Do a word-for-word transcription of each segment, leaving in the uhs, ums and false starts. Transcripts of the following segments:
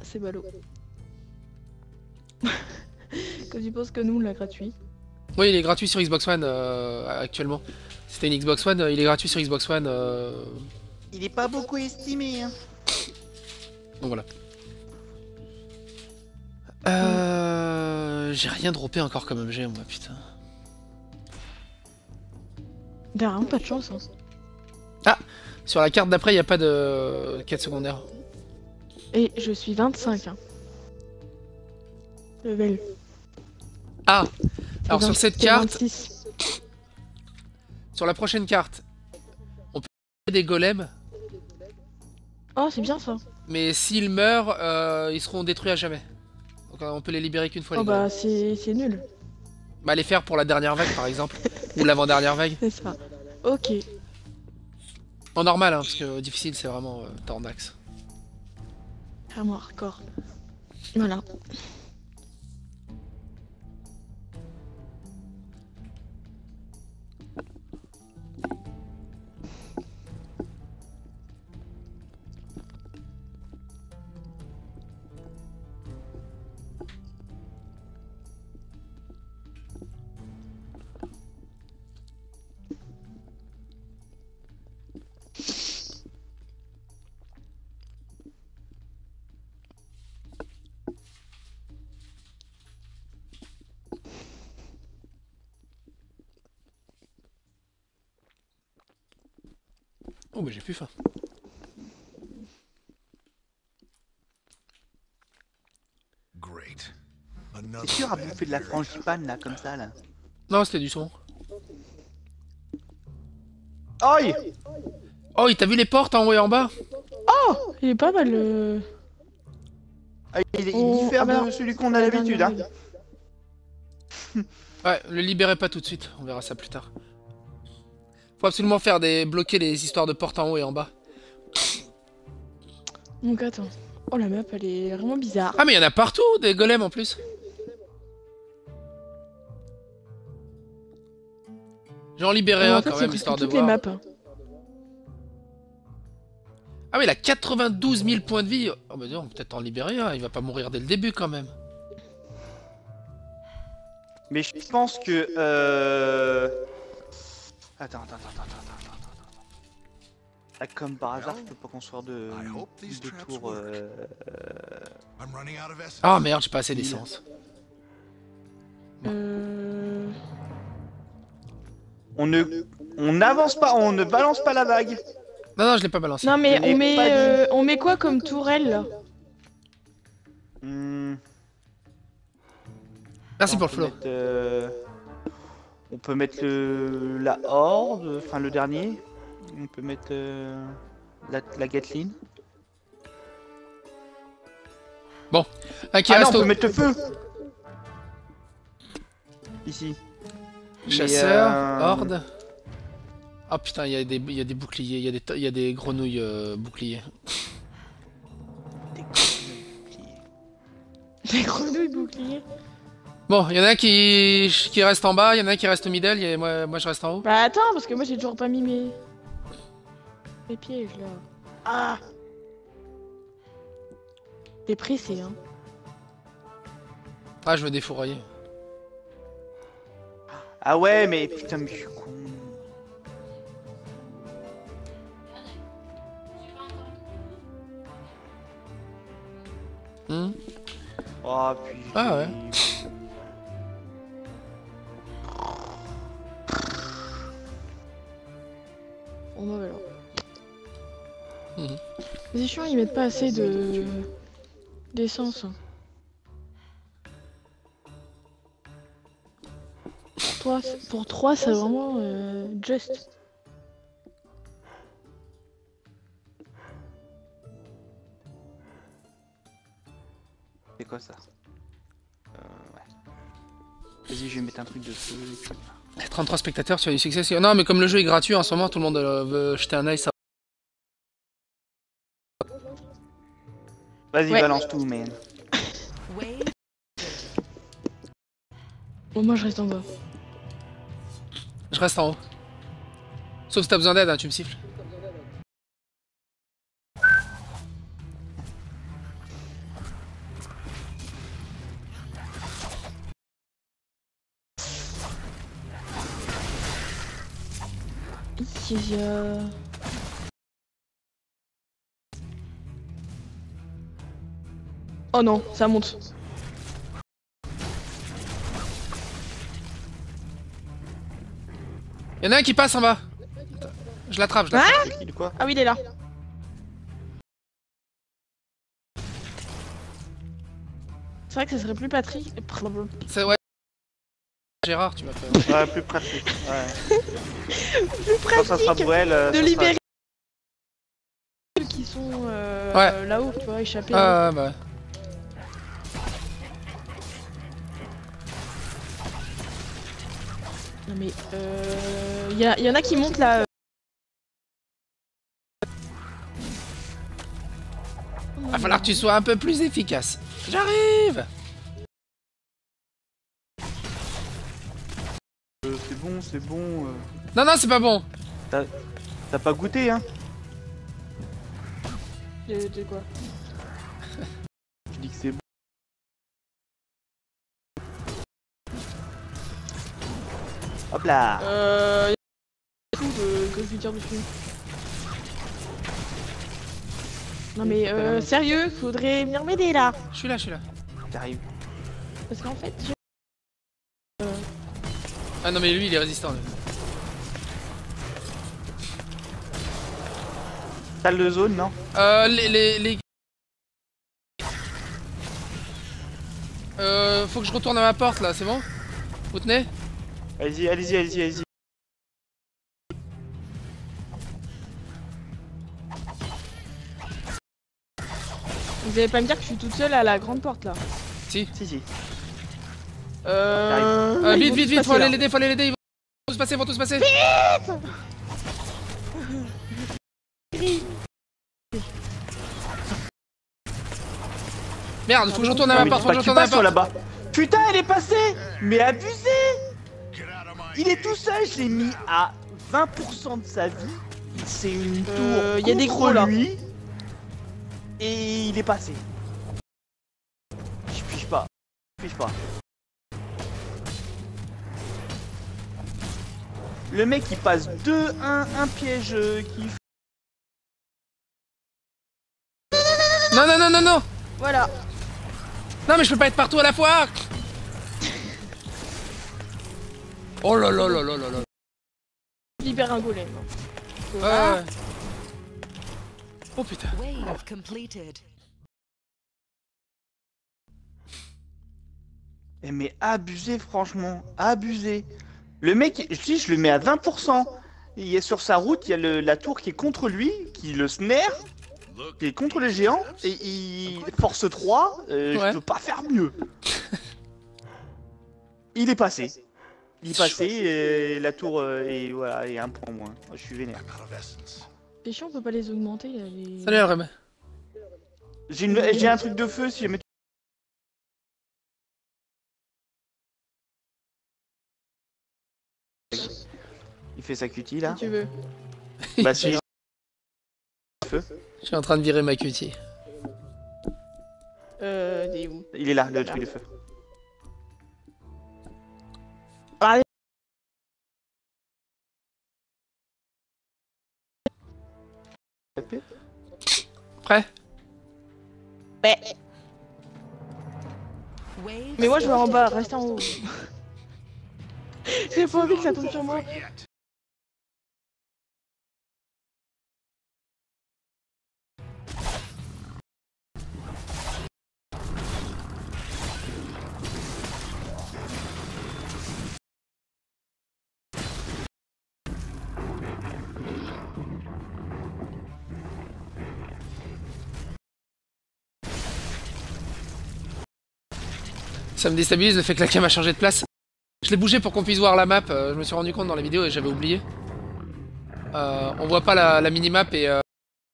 c'est ballot. Quand tu penses que nous, on l'a gratuit. Oui, il est gratuit sur Xbox One euh, actuellement. C'était une Xbox One, il est gratuit sur Xbox One. Euh... Il est pas beaucoup estimé. Hein. Donc voilà. Euh... J'ai rien droppé encore comme objet, moi, putain. T'as vraiment pas de chance. Hein. Ah, sur la carte d'après, il n'y a pas de quête secondaire. Et je suis vingt-cinq. Hein. Level. Ah, alors vingt, sur cette carte, vingt-six. sur la prochaine carte, on peut des golems. Oh, c'est bien ça. Mais s'ils meurent, euh, ils seront détruits à jamais. Donc on peut les libérer qu'une fois. Oh les bah c'est nul. Bah les faire pour la dernière vague par exemple. Ou l'avant-dernière vague. C'est ça. Ok. En normal, hein, parce que difficile c'est vraiment euh, Tornax. Vraiment hardcore. Voilà. Oh mais j'ai plus faim. C'est sûr à bouffer de la frangipane là, comme ça là. Non, c'était du son. Aïe! Oh, il t'a vu les portes en haut et en bas? Oh, il est pas mal le... Ah, il, il Oh, diffère ah bah de celui qu'on a l'habitude, hein. Ouais, le libérez pas tout de suite, on verra ça plus tard. Faut absolument faire des... bloquer les histoires de portes en haut et en bas. Donc attends. Oh la map elle est vraiment bizarre. Ah mais il y en a partout, des golems en plus. J'en libérais en un fait, quand même, presque histoire de toutes voir. les maps. Hein. Ah oui, il a quatre-vingt-douze mille points de vie. Oh bah non, peut-être en libérer un, il va pas mourir dès le début quand même. Mais je pense que... Euh... Attends, attends, attends, attends, attends, attends, attends. Ah, comme par hasard, je peux pas construire de, de tour... Euh... Ah merde, j'ai pas assez d'essence. Euh... On ne... On n'avance pas, on ne balance pas la vague. Non, non, je l'ai pas balancé. Non mais Je l'ai on met, pas dit. euh, on met quoi comme tourelle là? Hmm. Merci On pour le peut flow. mettre, euh, On peut mettre le... la horde, enfin le dernier. On peut mettre euh... la... la Gatling. Bon, un qui Ah non, reste on au... peut mettre le feu. Ici. Chasseur, Mais, euh, horde. Ah putain, il y, a des... y a des boucliers, il y, a des... y a des grenouilles euh, boucliers. Des grenouilles boucliers. Bon, il y en a un qui... qui reste en bas, il y en a un qui reste au middle, et moi... moi je reste en haut. Bah attends, parce que moi j'ai toujours pas mis mes... mes pièges là. Ah! T'es pressé hein. Ah, je veux défourailler. Ah ouais, mais putain, mais je suis con. Hmm. Oh, puis... Ah ouais. Bon bah alors. Mhm. C'est chiant, ils mettent pas assez de... d'essence. Pour trois, pour trois c'est vraiment euh, just. C'est quoi ça? Euh, ouais. Vas-y, je vais mettre un truc de feu et puis... trente-trois spectateurs sur du succès. Non, mais comme le jeu est gratuit en ce moment, tout le monde euh, veut jeter un œil. Ça... Vas-y, Ouais. balance tout, man. Bon, moi je reste en bas. Je reste en haut. Sauf si t'as besoin d'aide, hein, tu me siffles. qu'il y a... Oh non, ça monte. Y'en a un qui passe en bas. Je l'attrape, je l'attrape. Hein? C'est qui, de quoi? Ah oui, il est là. C'est vrai que ça serait plus Patrick. C'est ouais. Gérard, tu m'appelles. Ouais, plus pratique. Ouais. Plus Quand ça sera pratique pour elle, euh, de ça sera- libérer ceux qui sont euh, Ouais. là-haut, tu vois, échappés. Ah bah. Non mais euh... y, a, y en a qui montent là. euh. Va falloir que tu sois un peu plus efficace. J'arrive. Euh, c'est bon, c'est bon. euh. Non, non, c'est pas bon. T'as pas goûté, hein? De, de quoi? Je dis que c'est bon. Hop là. Euh... Y a tout de... que je lui tire dessus. Non mais euh, sérieux, faudrait venir m'aider là. Je suis là, je suis là. T'arrives. Parce qu'en fait, j'ai... Euh... Ah non, mais lui, il est résistant. Lui. Salle de zone, non? Euh, les, les, les... Euh, faut que je retourne à ma porte là, c'est bon? Vous tenez? Allez-y, allez-y, allez-y, allez-y. Vous allez pas me dire que je suis toute seule à la grande porte là. Si. Si, si. Euh... Euh, ils vite, vont vite, tous vite, faut passer, aller là. l'aider, faut aller l'aider, ils vont tous passer, ils vont tous passer. Merde, faut que je retourne à Non, ma mais porte, dis faut pas que je que tu retourne à ma passes sur porte. là-bas. Putain, elle est passée. Mais abusé. Il est tout seul, je l'ai mis à vingt pour cent de sa vie. C'est une tour Euh, y a des contre gros, là. lui. Et il est passé. Je pige pas. Je pige pas. Le mec il passe deux un, un piège euh, qui... Non, non, non, non, non. Voilà. Non, mais je peux pas être partout à la fois. Oh là là là là là là. Je libère un golem. Ouais, Voilà. ouais. Oh putain. Wave completed. Eh, mais abusé franchement, abusé. Le mec, je dis je le mets à vingt pour cent. Il est sur sa route, il y a le, la tour qui est contre lui, qui le snare, qui est contre le géant, et il force trois, euh, Ouais. je peux pas faire mieux. Il est passé. Il est passé, et la tour euh, et voilà, et un point moins. Je suis vénère. C'est chiant, on peut pas les augmenter là. Les... Salut Abraham. J'ai une- j'ai un truc de feu si jamais tu... Il fait sa cutie là. Si tu veux. Bah si. Feu. Je suis en train de virer ma cutie. Euh, des où? Il est là, le truc de feu. Allez. Prêt? Ouais. Wave Mais moi je vais en bas, reste en haut. J'ai pas envie que ça tombe sur moi. Ça me déstabilise le fait que la cam a changé de place. Je l'ai bougé pour qu'on puisse voir la map, euh, je me suis rendu compte dans la vidéo et j'avais oublié. Euh, on voit pas la, la minimap et... Euh...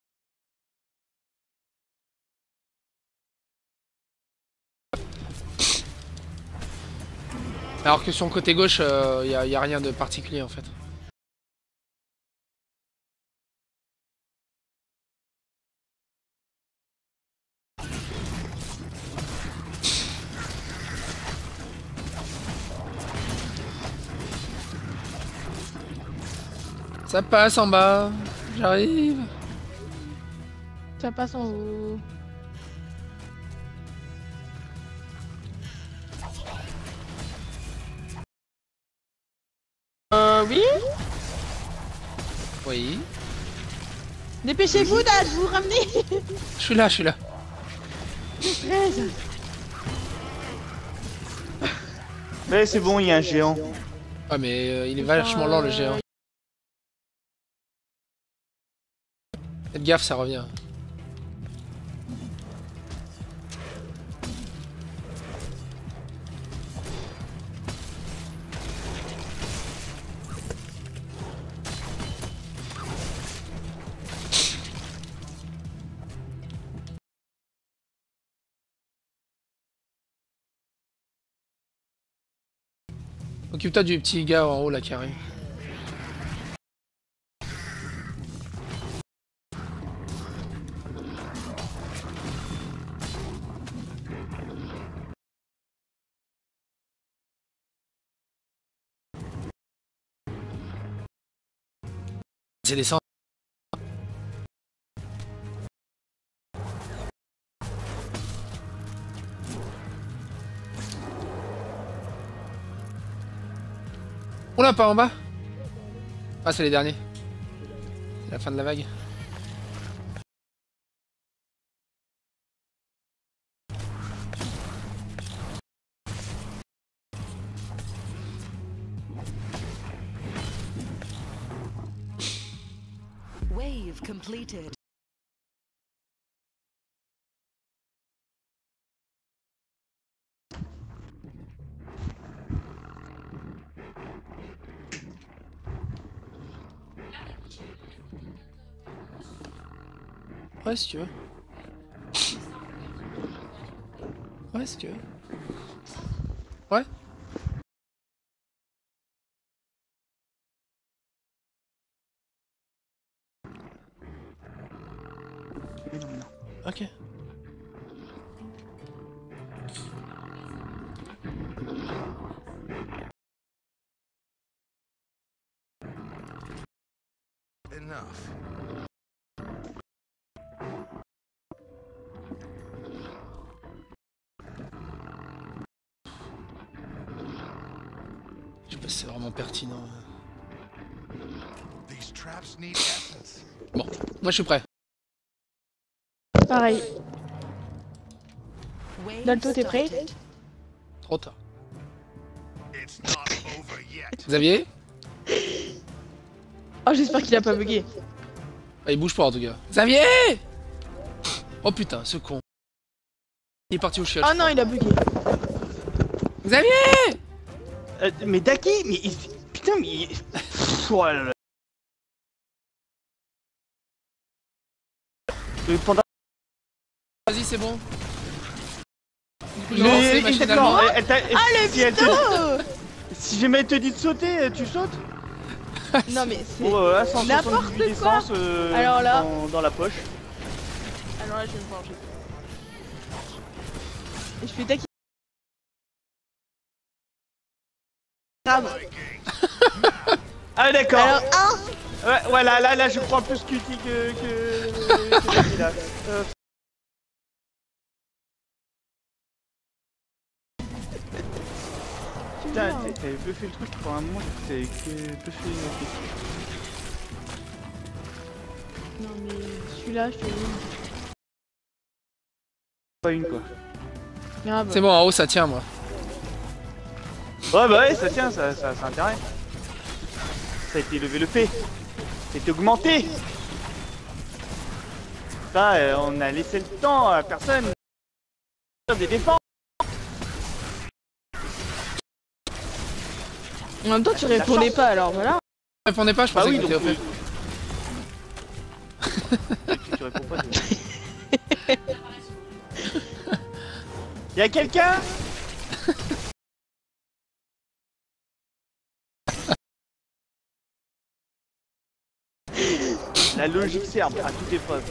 Alors que sur le côté gauche, il euh, y, a, y a rien de particulier en fait. Ça passe en bas. J'arrive. Ça passe en haut. Euh, oui. Oui. Dépêchez-vous, Dad, vous ramenez. Je suis là, je suis là. Mais c'est bon, il y a un géant. Ah mais euh, il est vachement lent le géant. Faites gaffe, ça revient. Occupe-toi du petit gars en haut là qui arrive. C'est des cendres. Oula, pas en bas. Ah, c'est les derniers. C'est la fin de la vague. Wave completed. Ouais, si tu veux. Ouais, si tu veux. Ouais. Ok. Enough. Je sais pas si c'est vraiment pertinent. These traps need essence. Bon, moi je suis prêt. Pareil. Wave Dalto, t'es prêt? started. Trop tard. It's not over yet. Xavier? Oh, j'espère qu'il a pas bugué. Ah, il bouge pas en tout cas. Xavier! Oh putain, ce con. Il est parti au chiottes. Oh non, il a bugué. Xavier! Euh, mais Daki, mais il... putain, mais il... Pff, oh là là. Le panda. Vas-y, c'est bon. Du coup, j'ai lancé Mais machinalement. exactement, elle t'a- Ah, le si, elle te mytho. dit- si jamais elle te dit de sauter, tu sautes. Non, mais c'est... Bon, bah voilà, cent N'importe soixante-dix-huit d'essence euh, Alors là- dans, dans la poche. Alors là, je vais me venger. Et je fais taquiner. Grave. Ah d'accord. Alors, un. Ouais, voilà, là, là, je crois plus Cutie que que. que Daki, là. Euh, Putain, t'a- t'avais buffé le truc pour un moment, t'avais que buffé le truc. Non, mais celui-là, je te dis. Pas une quoi. Grave. C'est bon, en haut ça tient moi. Ouais, bah ouais, ça tient, ça, ça, ça a intérêt. Ça a été levé le P. Ça a été augmenté. Ça, euh, on a laissé le temps à personne. Des défenses. En même temps, tu répondais pas, alors voilà. Répondez pas, je Bah pensais oui, que donc. t'étais au fait. euh, tu, tu réponds pas. tu- Y'a quelqu'un? La logique sert à toute épreuve.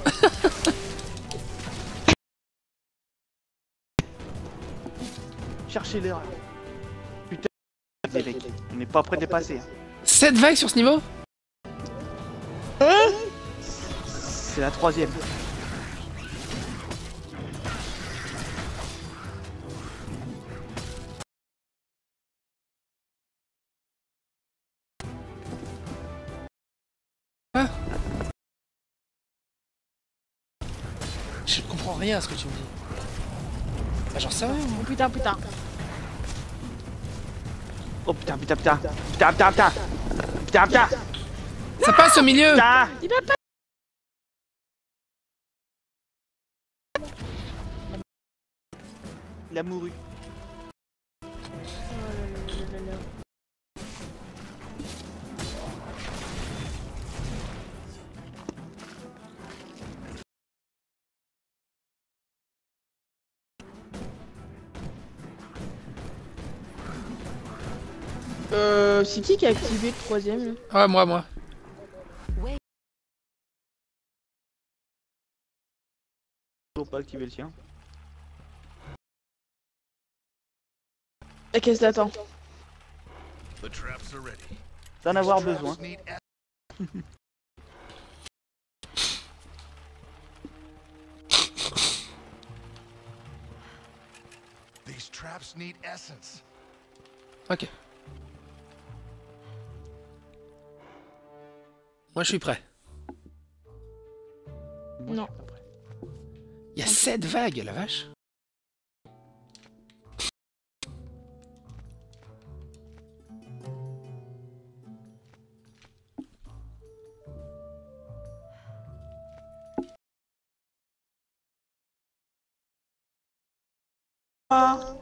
Cherchez l'erreur. Putain, les mecs, on n'est pas prêt de dépasser. Hein. sept vagues sur ce niveau? C'est la troisième. Ah. Je comprends rien à ce que tu me dis. Ah, j'en sais rien. Oh putain, putain. Oh putain, putain, putain. Putain, putain, putain. Putain, putain. Ça passe au milieu. Putain. Il va pas. Il a mouru. Oh là là là là là. Euh, c'est qui qui a activé le troisième là? Ah, moi, moi. Faut pas activer le sien. La caisse d'attente. The traps are ready. D'en avoir besoin. Traps need These traps need essence. Ok. Moi, je suis prêt. Non. Il y a sept vagues, la vache. Ah.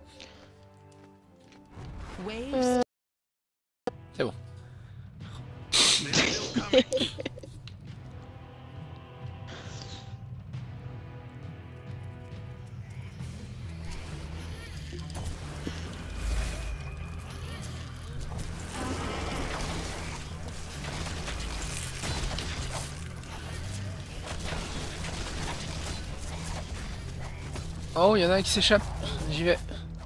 Waves. Euh, C'est bon. Oh, il y en a un qui s'échappe. J'y vais.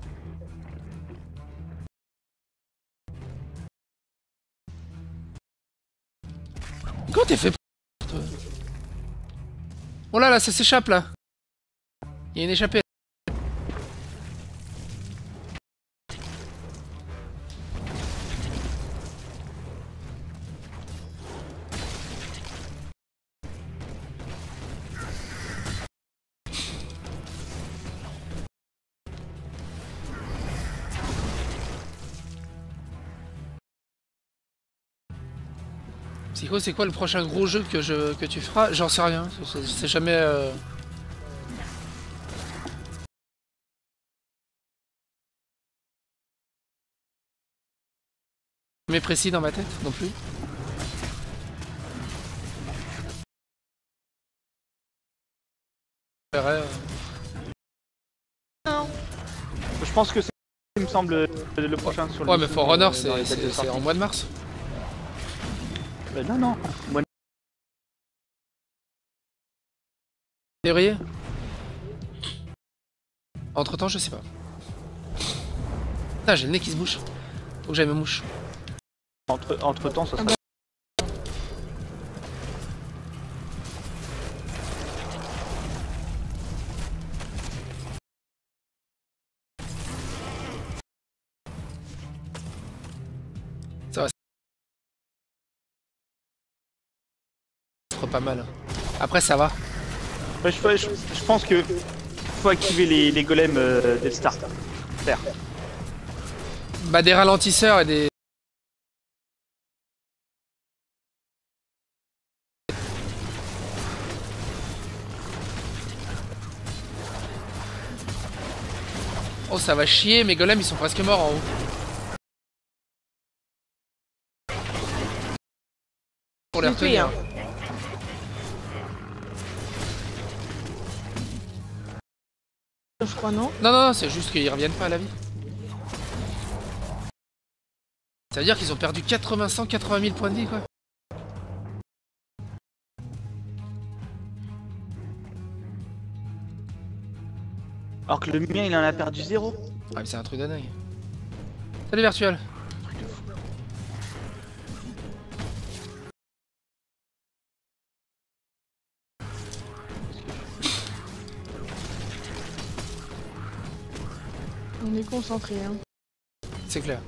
Comment t'es fait pour toi? Oh là là, ça s'échappe là. Il y a une échappée. Psycho, c'est quoi le prochain gros jeu que, je, que tu feras? J'en sais rien, c'est jamais... Euh... jamais précis dans ma tête non plus. Euh... non. Je pense que c'est, il me semble, le prochain sur le. Ouais, mais For Honor, euh, dans les c'est dates de c'est sortie. en mois de mars. Euh, non, non. Moi, Février. Entre temps, je sais pas. Ah, j'ai le nez qui se bouche. Faut que j'aille me mouche. entre, entre temps, ça sera. Ça va. Pas mal. Après, ça va. Ouais, je, je, je pense que faut activer les, les golems euh, dès le start. Faire. Bah, des ralentisseurs et des. Oh, ça va chier, mes golems ils sont presque morts en haut. Pour les Je l'ai tué, retenir. hein. Je crois non. Non, non, non, c'est juste qu'ils reviennent pas à la vie. Ça veut dire qu'ils ont perdu quatre-vingts, cent quatre-vingt mille points de vie, quoi. Alors que le mien, il en a perdu zéro. Ah, mais c'est un truc de dingue. Salut, Virtual. On est concentré, hein. C'est clair.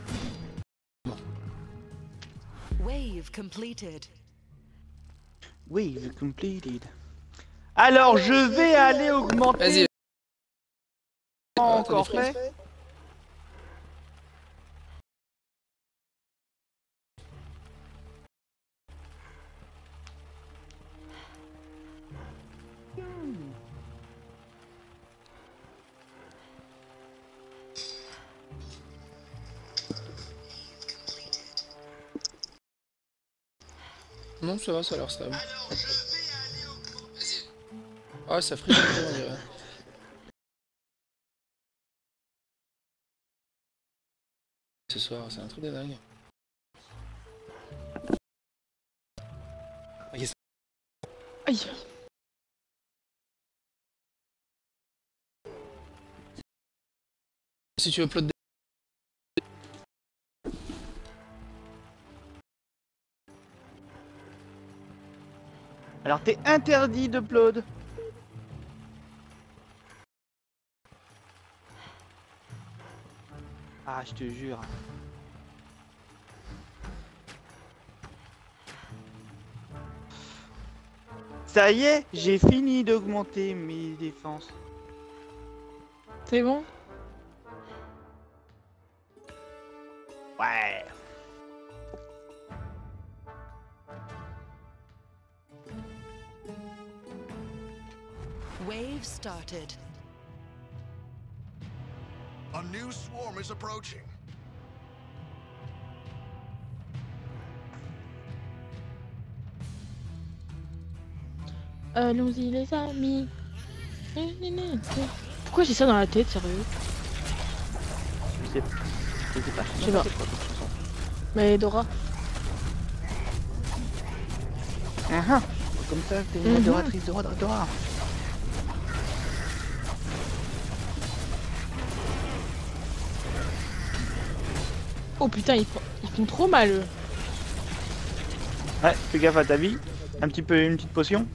Wave completed. Wave completed. Alors, je vais aller augmenter. Vas-y. Pas Ah, encore t'as des fait. Non, ça va, ça a l'air stable. Ah, ça frise un peu, on dirait. Ce soir, c'est un truc de dingue. Ok, ça- Aïe. Si tu upload des... Alors, t'es interdit d'upload. Ah, je te jure. Ça y est, j'ai fini d'augmenter mes défenses. C'est bon? Ouais. Wave started. A new swarm is approaching. Allons-y les amis. Pourquoi j'ai ça dans la tête, sérieux? Je sais, je sais pas. Je sais pas. Mais Dora. Ah ah. Comme ça, t'es une Mhm. adoratrice de Dora, Dora. Oh putain, ils, font- ils font trop mal eux. Ouais, fais gaffe à ta vie. Un petit peu, une petite potion.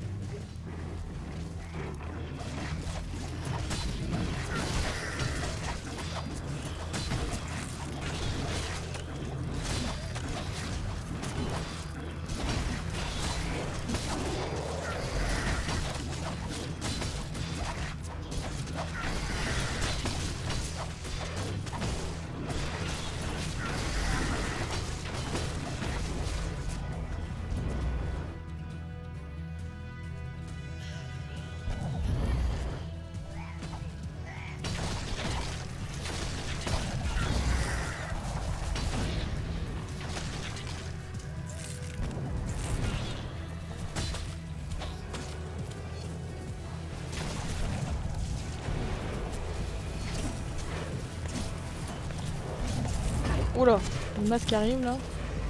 Oula, le masque arrive là.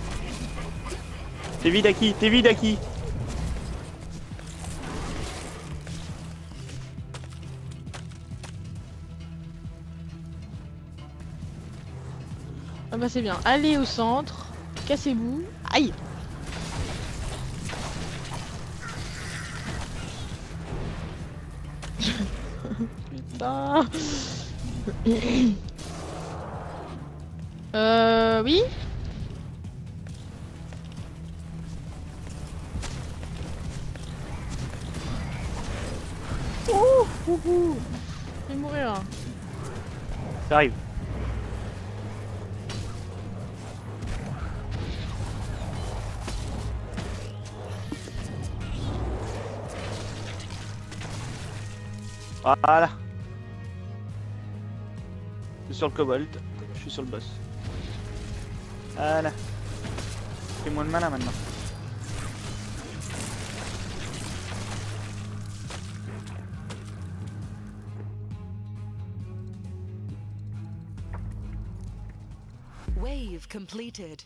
T'es vide à qui? T'es vide à qui? Ah bah c'est bien. Allez au centre. Cassez-vous. Aïe. Putain. euh... Oui. Ouh, ouh, ouh. Je vais mourir. Ça arrive. Voilà. Je suis sur le cobalt. Je suis sur le boss. Voilà. Fais moins de malin maintenant. Wave completed.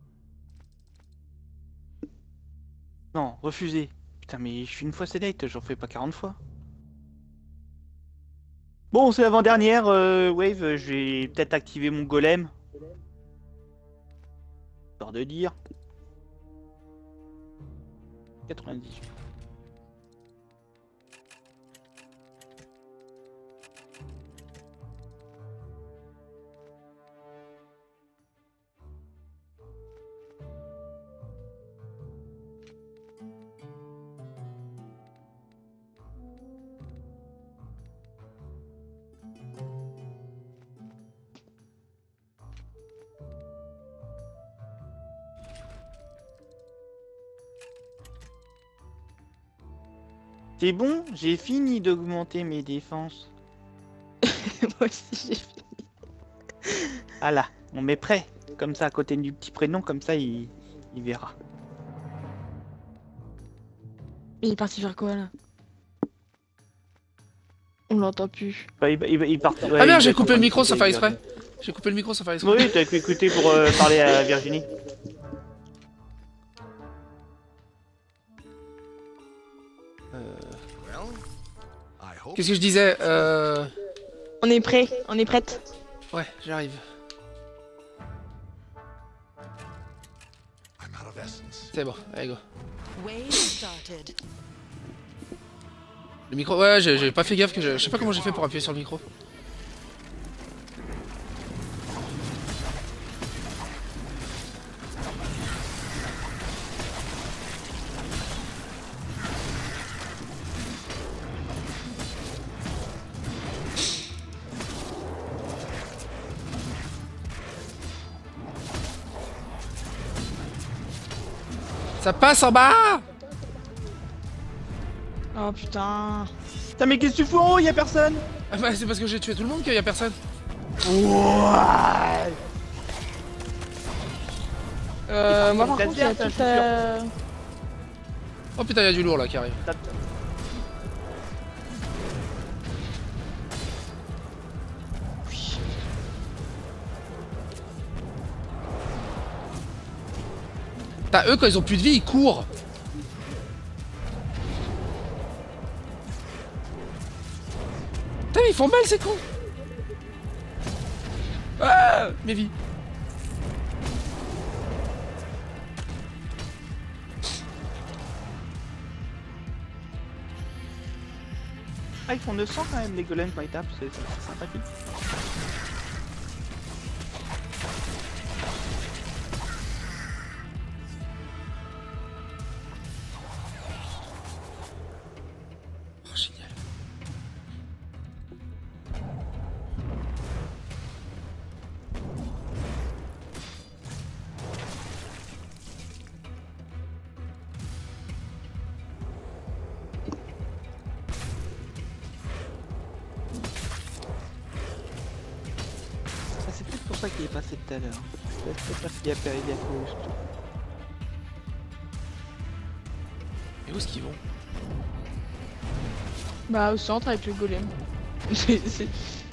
Non, refusé. Putain, mais je suis une fois sedate, j'en fais pas quarante fois. Bon, c'est l'avant-dernière euh, wave, je vais peut-être activer mon golem. Histoire de dire. quatre-vingt-dix-huit. C'est bon, j'ai fini d'augmenter mes défenses. Moi aussi j'ai fini. Voilà, on met prêt. Comme ça, à côté du petit prénom, comme ça, il, il verra. Il est parti faire quoi là? On l'entend plus. Bah, il, il, il part... ouais, Ah merde, il j'ai va coupé le être micro en sans train de faire discuter exprès. avec J'ai coupé le micro sans faire exprès. Virginie. Oui, t'as pu écouter pour euh, parler à Virginie. Well, I hope Qu'est-ce que je disais euh... On est prêt, on est prête. Ouais, j'arrive. I'm out of essence. C'est bon, allez go. Wave started. Le micro, ouais, j'ai j'ai pas fait gaffe que je... Je sais pas comment j'ai fait pour appuyer sur le micro. Ça passe en bas. Oh putain. Putain, mais qu'est-ce que tu fous en haut? Y'a personne. Ah bah c'est parce que j'ai tué tout le monde qu'il y a personne. Ouah. Euh, moi par T'as contre, il y a dit, tout à... Oh putain, il y a du lourd là qui arrive. T'as eux quand ils ont plus de vie, ils courent. Putain, ils font mal ces cons. Ah, mes vies. Ah, ils font neuf cents quand même, les golems quand ils tapent, c'est c'est sympathique. Oh, génial. Ah, c'est peut-être pour ça qu'il est passé tout à l'heure. C'est peut-être parce qu'il y a Péridé à cause. Et où est-ce qu'ils vont? Bah au centre avec le golem. C'est- c'est-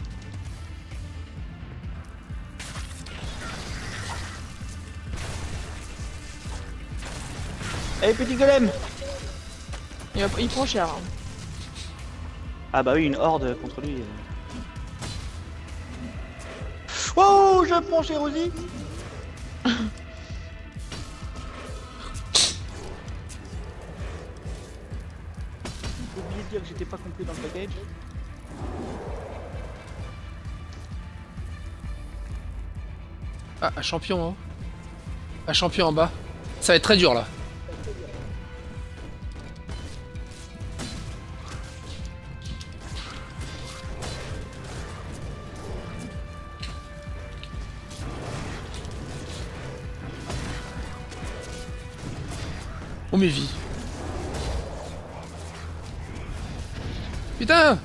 Allez, petit golem. il, va- il prend cher. Hein. Ah bah oui, une horde contre lui. euh. Oh, je prends chez Rosie. J'ai oublié de dire que j'étais pas compris dans le package. Ah, un champion en haut. Un champion en bas. Ça va être très dur là. Oh mes vies. Putain.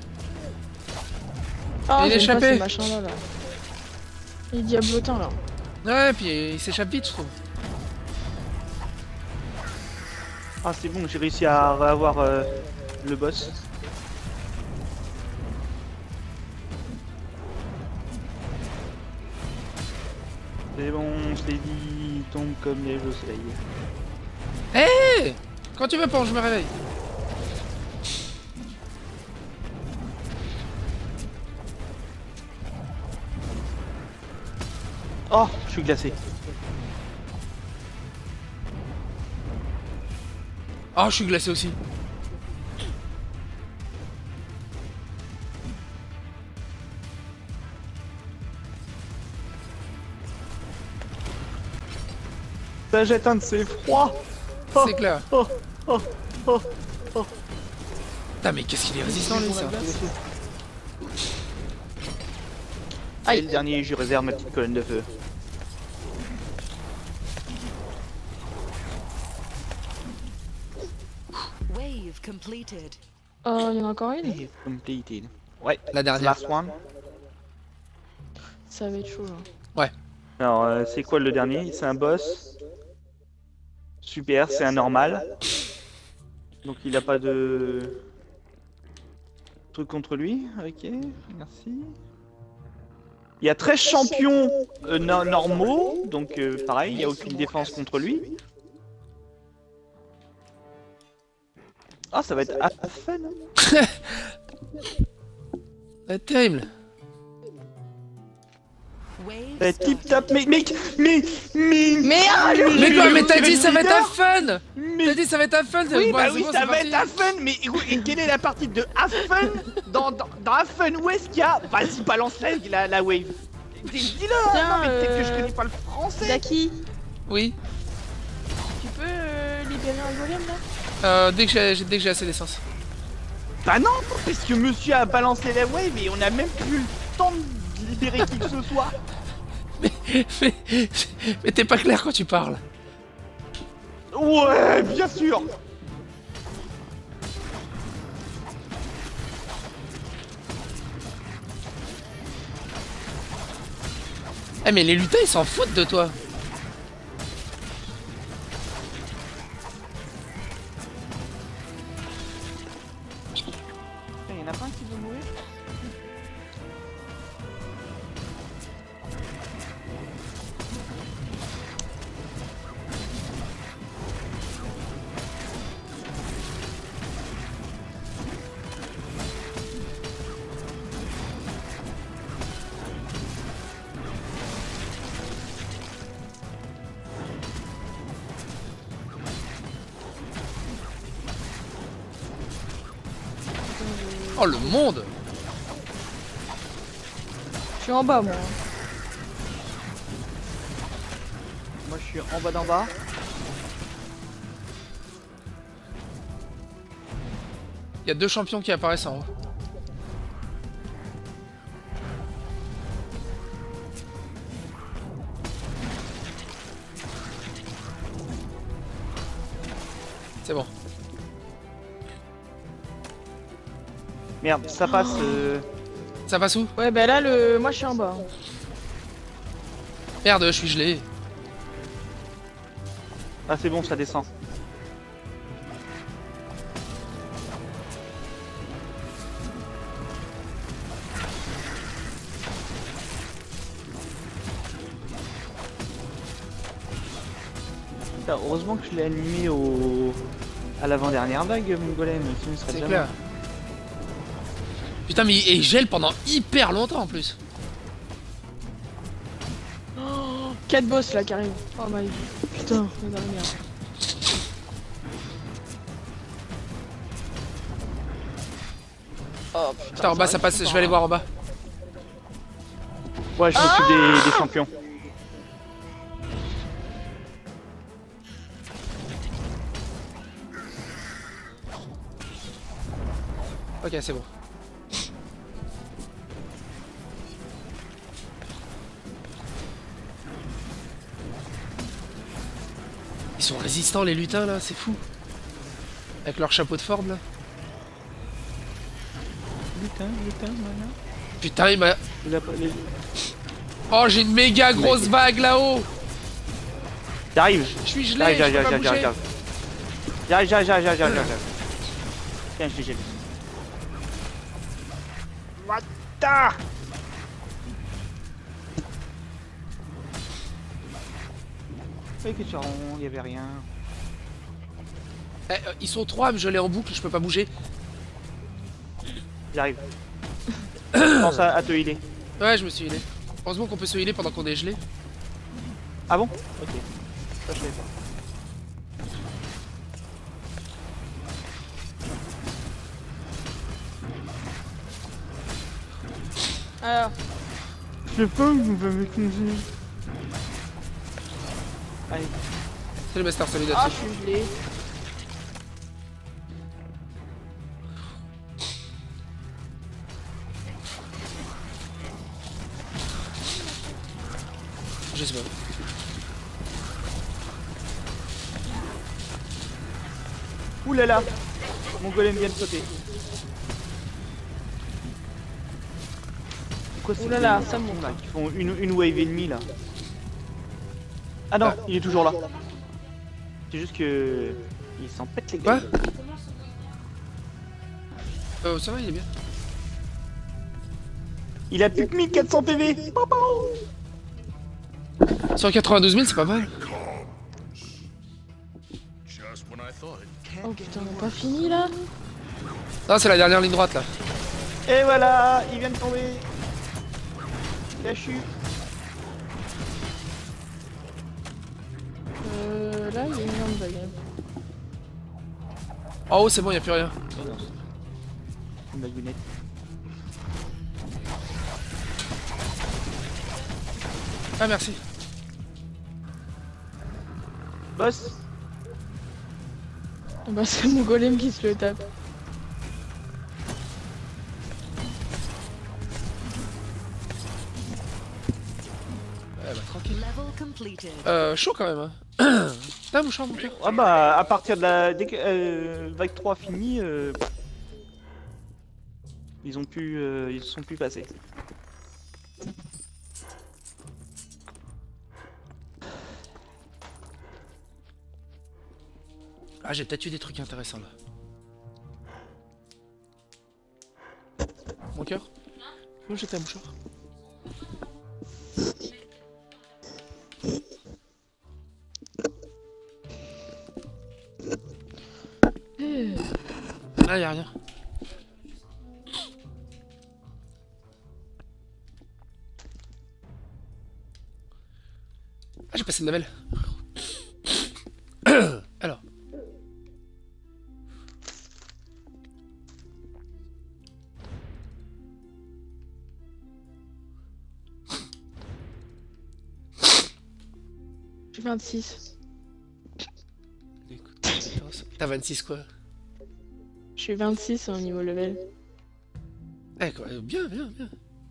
Ah, Il est j'aime pas échappé. ces machins-là, là. Il est diablotin là. Ouais, puis il s'échappe vite, je trouve. Ah, c'est bon, j'ai réussi à avoir euh, le boss. C'est bon, je l'ai dit, il tombe comme les au soleil. Hé, quand tu veux, Pan, je me réveille. Oh, je suis glacé. Oh, je suis glacé aussi. Ça jette un de ses froids. C'est clair. Oh, oh, oh, oh. Putain, mais qu'est-ce qu'il est résistant, lui, ça. Et le dernier, je réserve ma petite colonne de feu. Wave completed. completed. Oh, il y en a encore une. Et completed. Ouais, La dernière. last one. Ça va être chaud là. Alors, euh, c'est quoi le dernier? C'est un boss. Super, c'est un normal. Donc il a pas de truc contre lui. Ok, merci. Il y a treize champions euh, no- normaux, donc euh, pareil, il n'y a aucune défense contre lui. Ah, ça va être à fun. Hein. C'est terrible. Wave Ça va être tip started. top, mais mais mais mais Merde. Mais quoi, mais t'as dit ça va être un fun. Mais T'as dit ça va être un fun. c'est oui, bon, bah c'est oui, bon, ça c'est va parti. être à fun, mais et quelle est la partie de à fun dans, dans, dans à fun? Où est-ce qu'il y a? Vas-y, balance la, la, la wave. Dis-le, hein. Tiens, Non, mais peut-être que je euh, connais pas le français. Daki, Oui. tu peux euh, libérer un golem là? Euh, dès que j'ai dès que j'ai assez d'essence. Bah non, parce que monsieur a balancé la wave et on a même plus le temps de libérer qui que ce soit. mais mais t'es pas clair quand tu parles. Ouais, bien sûr. Eh mais les lutins ils s'en foutent de toi. Il y en a pas un qui veut mourir. Oh le monde. Je suis en bas moi. Moi je suis en bas d'en bas. Il y a deux champions qui apparaissent en haut. C'est bon. Merde, ça passe. euh, Ça passe où? Ouais bah là le, moi je suis en bas. Merde, je suis gelé. Ah c'est bon, ça descend. Putain, heureusement que je l'ai animé au... à l'avant-dernière vague, mon golem, sinon il serait C'est déjà clair. mort. Putain mais il gèle pendant hyper longtemps en plus. quatre boss là qui arrivent. Oh my god. Putain, on est dans la merde. Oh putain. Putain en bas ça passe, je vais aller voir en bas. Ouais, je m'occupe des, des champions. Ok c'est bon. Ils sont résistants les lutins là, c'est fou. Avec leur chapeau de forme là. Putain, putain, voilà. Putain il m'a... Il a pas les... Oh j'ai une méga grosse vague là-haut. J'arrive. Je suis gelé, J'arrive, je peux j'arrive, pas j'arrive, bouger. j'arrive. J'arrive, j'arrive, j'arrive, j'arrive, j'arrive, j'arrive. Tiens, je l'ai gelé. Wata! Oui, que tu rends, il y avait rien. Eh, euh, ils sont trois à me geler en boucle, je peux pas bouger. J'arrive. Pense à, à te healer. Ouais je me suis healé. Heureusement qu'on peut se healer pendant qu'on est gelé. Ah bon? Ok. Ça, je savais pas. Alors, Je sais pas où vous m'avez conduit. Allez. Salut Master, salut ah là-dessus. je suis gelé. Je sais pas. Ouh là là. Mon golem vient de sauter. Quoi, c'est Ouh là là, des ça garçons, monte. là, qui font une, une wave et demie là. Ah non, Ah. il est toujours là. C'est juste que... Il s'en pète les Quoi gars. Euh, ça va, il est bien. Il a plus que mille quatre cents P V. cent quatre-vingt-douze mille, c'est pas mal. Just when I thought it. Oh putain, on n'a pas fini là? Non, c'est la dernière ligne droite là. Et voilà, il vient de tomber. Cachu. Euh, là, il y a une grande vague. En haut, c'est bon, y a plus rien. Une baguette. Ah, merci. Boss. Ah bah, c'est mon golem qui se le tape. Ouais, bah, tranquille. Level completed. Euh, chaud quand même, hein. T'as un mouchoir, mon cœur? Ah bah à partir de la dès que euh, vague trois finie, euh, ils ont pu euh, ils se sont plus passés. Ah, j'ai peut-être eu des trucs intéressants là. Mon cœur? Où j'étais un mouchoir? Ah, y'a rien. Ah, j'ai passé le level. Alors. J'ai vingt-six. Écoute, t'as vingt-six quoi? Je suis vingt-six au niveau level. Eh, quoi, bien, bien, bien.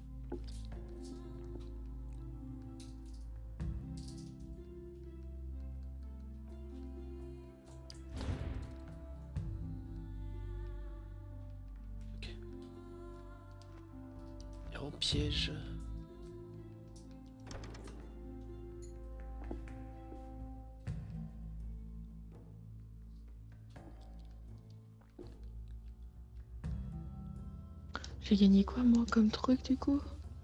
Ok. Et on piège. J'ai gagné quoi moi comme truc du coup?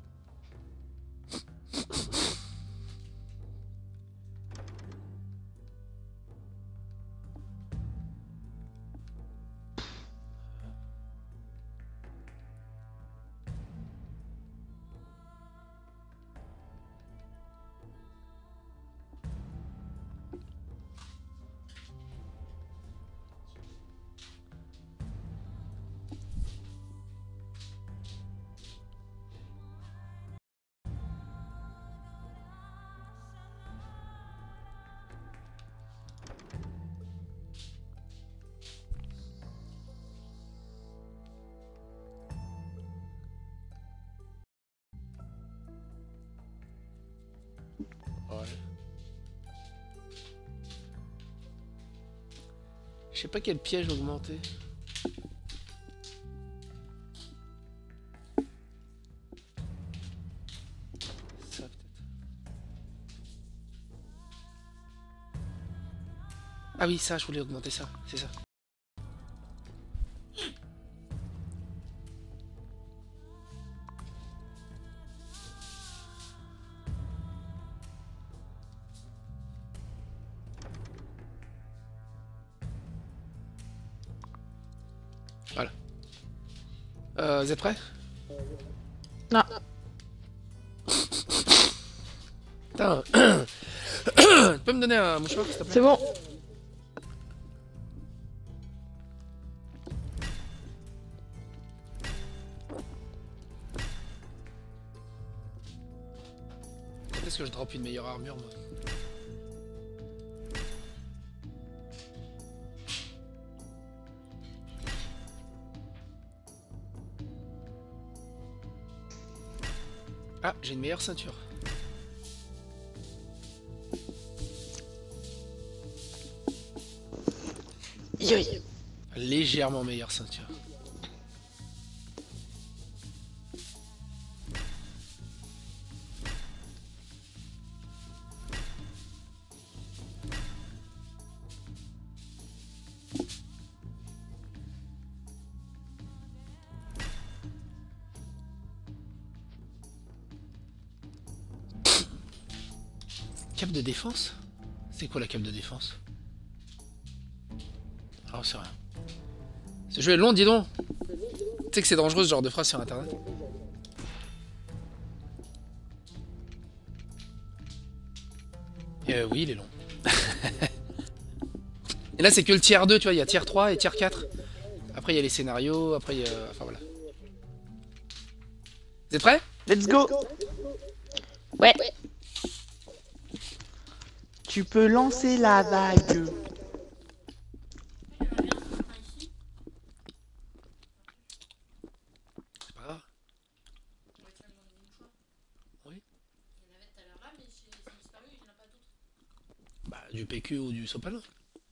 Ouais. Je sais pas quel piège augmenter. Ça peut-être. Ah oui, ça, je voulais augmenter ça, c'est ça. Voilà. Euh, vous êtes prêts? Non. Putain. Tu peux me donner un mouchoir, s'il te plaît? C'est bon. Quand est-ce que je drop une meilleure armure, moi? Ah, j'ai une meilleure ceinture. Yoï. Légèrement meilleure ceinture. Cape de défense? C'est quoi la cape de défense? Oh, c'est rien. Ce jeu est long, dis donc. Tu sais que c'est dangereux ce genre de phrase sur internet. Euh, oui, il est long. Et là, c'est que le tiers deux, tu vois. Il y a tiers trois et tiers quatre. Après, il y a les scénarios. Après, il y a... Enfin, voilà. Vous êtes prêts? Let's go. Ouais. Tu peux lancer la vague. C'est pas grave. Oui. Bah, du P Q ou du sopalin.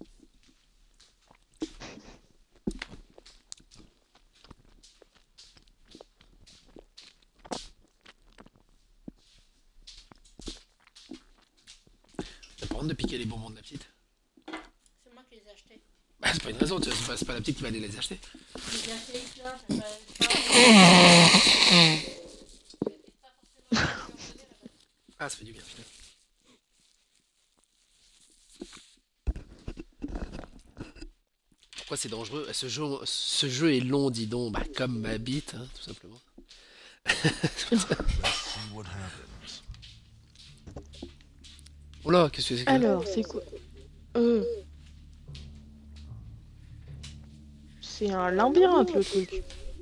T'as pas honte de piquer les bonbons de la petite? C'est moi qui les ai achetés. Bah, c'est pas une raison, tu vois, c'est pas, c'est pas la petite qui va aller les acheter. J'ai acheté les fleurs, c'est pas... Ah, ça fait du bien, finalement. Pourquoi c'est dangereux? Ce jeu, ce jeu est long, dis donc. Bah, comme ma bite, hein, tout simplement. Oh là, qu'est-ce que c'est que ça? Alors, c'est quoi? Euh... C'est un labyrinthe, le truc.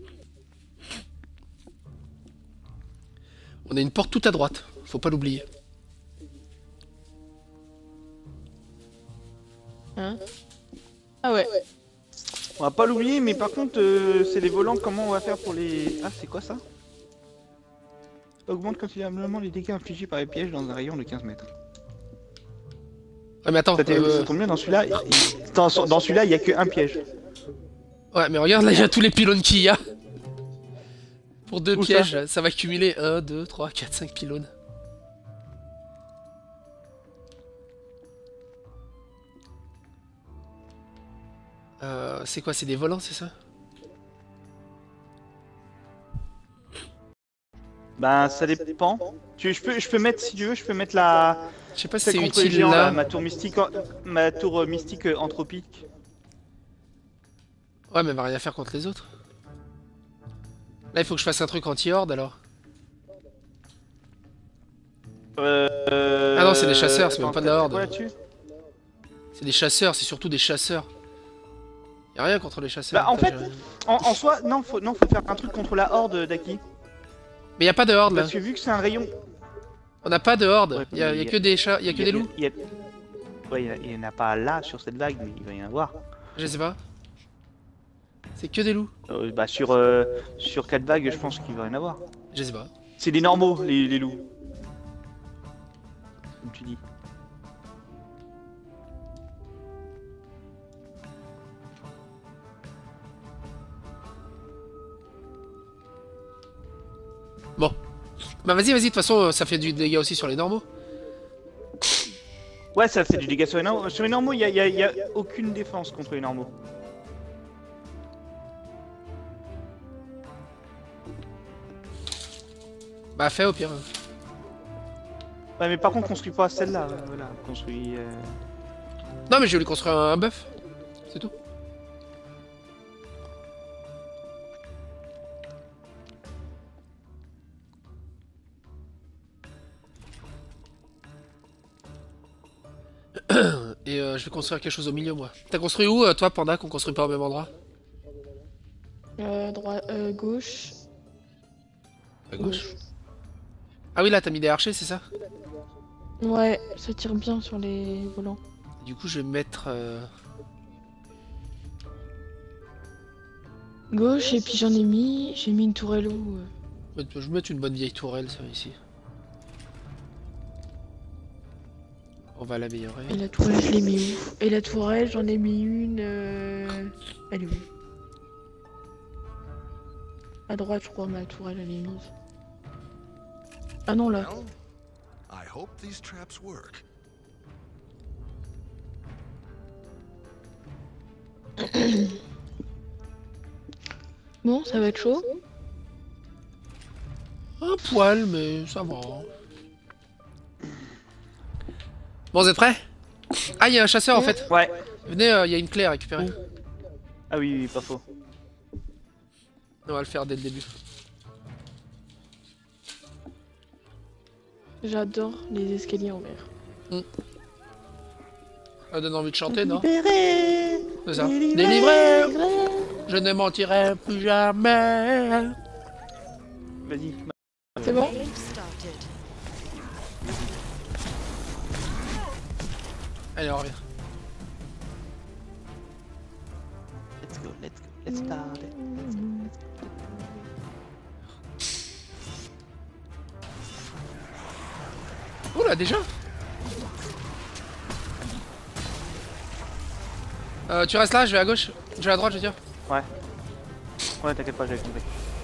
On a une porte tout à droite, faut pas l'oublier. Hein? Ah ouais. On va pas l'oublier, mais par contre, euh, c'est les volants. Comment on va faire pour les... Ah, c'est quoi ça? Augmente considérablement les dégâts infligés par les pièges dans un rayon de quinze mètres. Ouais, mais attends. Ça, Euh... ça tombe bien, dans celui-là, il... dans, dans celui-là, il y a que un piège. Ouais, mais regarde, là, il y a tous les pylônes qu'il y a. Pour deux Où pièges, ça, ça va cumuler un, deux, trois, quatre, cinq pylônes. Euh, c'est quoi? C'est des volants, c'est ça? Bah, ça dépend. Tu, je, peux, je peux mettre, si tu veux, je peux mettre la... Je sais pas si celle c'est contre les utile géants, là. là, ma tour mystique, en- ma tour euh, mystique euh, anthropique. Ouais, mais elle va rien faire contre les autres. Là, il faut que je fasse un truc anti-horde alors. Euh... Ah non, c'est des chasseurs, c'est même attends, pas de la t'as- horde. t'as quoi là-dessus? C'est des chasseurs, c'est surtout des chasseurs. Y'a rien contre les chasseurs. Bah, en putain, fait, j'ai- En, en soi, non, faut, non, faut faire un truc contre la horde d'Aki. Mais y a pas de horde là. Parce que vu que c'est un rayon... On n'a pas de horde. Ouais, y, a, mais y a y a- que des chats, y a que des loups. il y a- Ouais, il y en a- il y en a pas là sur cette vague, mais il va y en avoir. Je sais pas. C'est que des loups. Euh, bah sur, euh, sur quatre vagues, je pense qu'il va y en avoir. Je sais pas. C'est des normaux, les, les loups. Comme tu dis. Bon. Bah vas-y, vas-y, de toute façon, ça fait du dégât aussi sur les normaux. Ouais, ça fait du dégât sur les normaux. Sur les normaux, il y a, y a- y a aucune défense contre les normaux. Bah fais au pire. Ouais, mais par contre, construis pas celle-là. euh, Voilà, construis. euh, Non mais je vais lui construire un, un buff. C'est tout. Et euh, je vais construire quelque chose au milieu moi. T'as construit où euh, toi Panda qu'on construit pas au même endroit? Euh, droit, euh, gauche. À gauche. Ah oui là t'as mis des archers c'est ça? Ouais, ça tire bien sur les volants. Du coup je vais mettre... Euh... Gauche, et puis j'en ai mis, j'ai mis une tourelle où... euh. Je vais mettre une bonne vieille tourelle ça ici. On va l'améliorer. Et la tourelle, je l'ai mis où? Et la tourelle, j'en ai mis une... Euh... Elle est où? À droite, je crois, ma tourelle, elle est mise. Ah non, là. Well, I hope these traps work. Bon, ça va être chaud. Un poil, mais ça va. Bon, vous êtes prêts? Ah, il y a un chasseur en fait. Ouais. Venez, il euh, y a une clé à récupérer. Ah oui, oui, pas faux. On va le faire dès le début. J'adore les escaliers en verre. Mm. Ça donne envie de chanter, non? Libéré. C'est ça. Délivré. Délivré. Je ne mentirai plus jamais. Vas-y. C'est bon? Wave started. Allez, on revient. Let's go, let's go, let's start it. Oh là, déjà? Euh, tu restes là, je vais à gauche. Je vais à droite, je veux dire. Ouais. Ouais, t'inquiète pas, j'avais compris.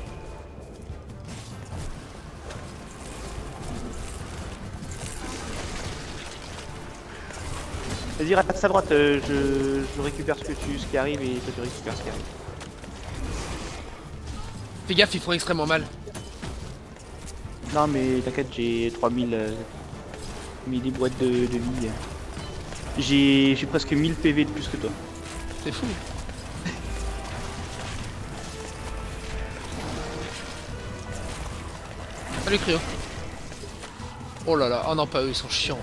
Vas-y, reste à droite, euh, je, je récupère ce, que tu, ce qui arrive et toi tu récupères ce qui arrive. Fais gaffe, ils font extrêmement mal. Non mais t'inquiète, j'ai trois mille euh, mille boîtes de, de vie. J'ai j'ai presque mille P V de plus que toi. C'est fou. Salut Cryo. Oh là là, oh non pas eux, ils sont chiants.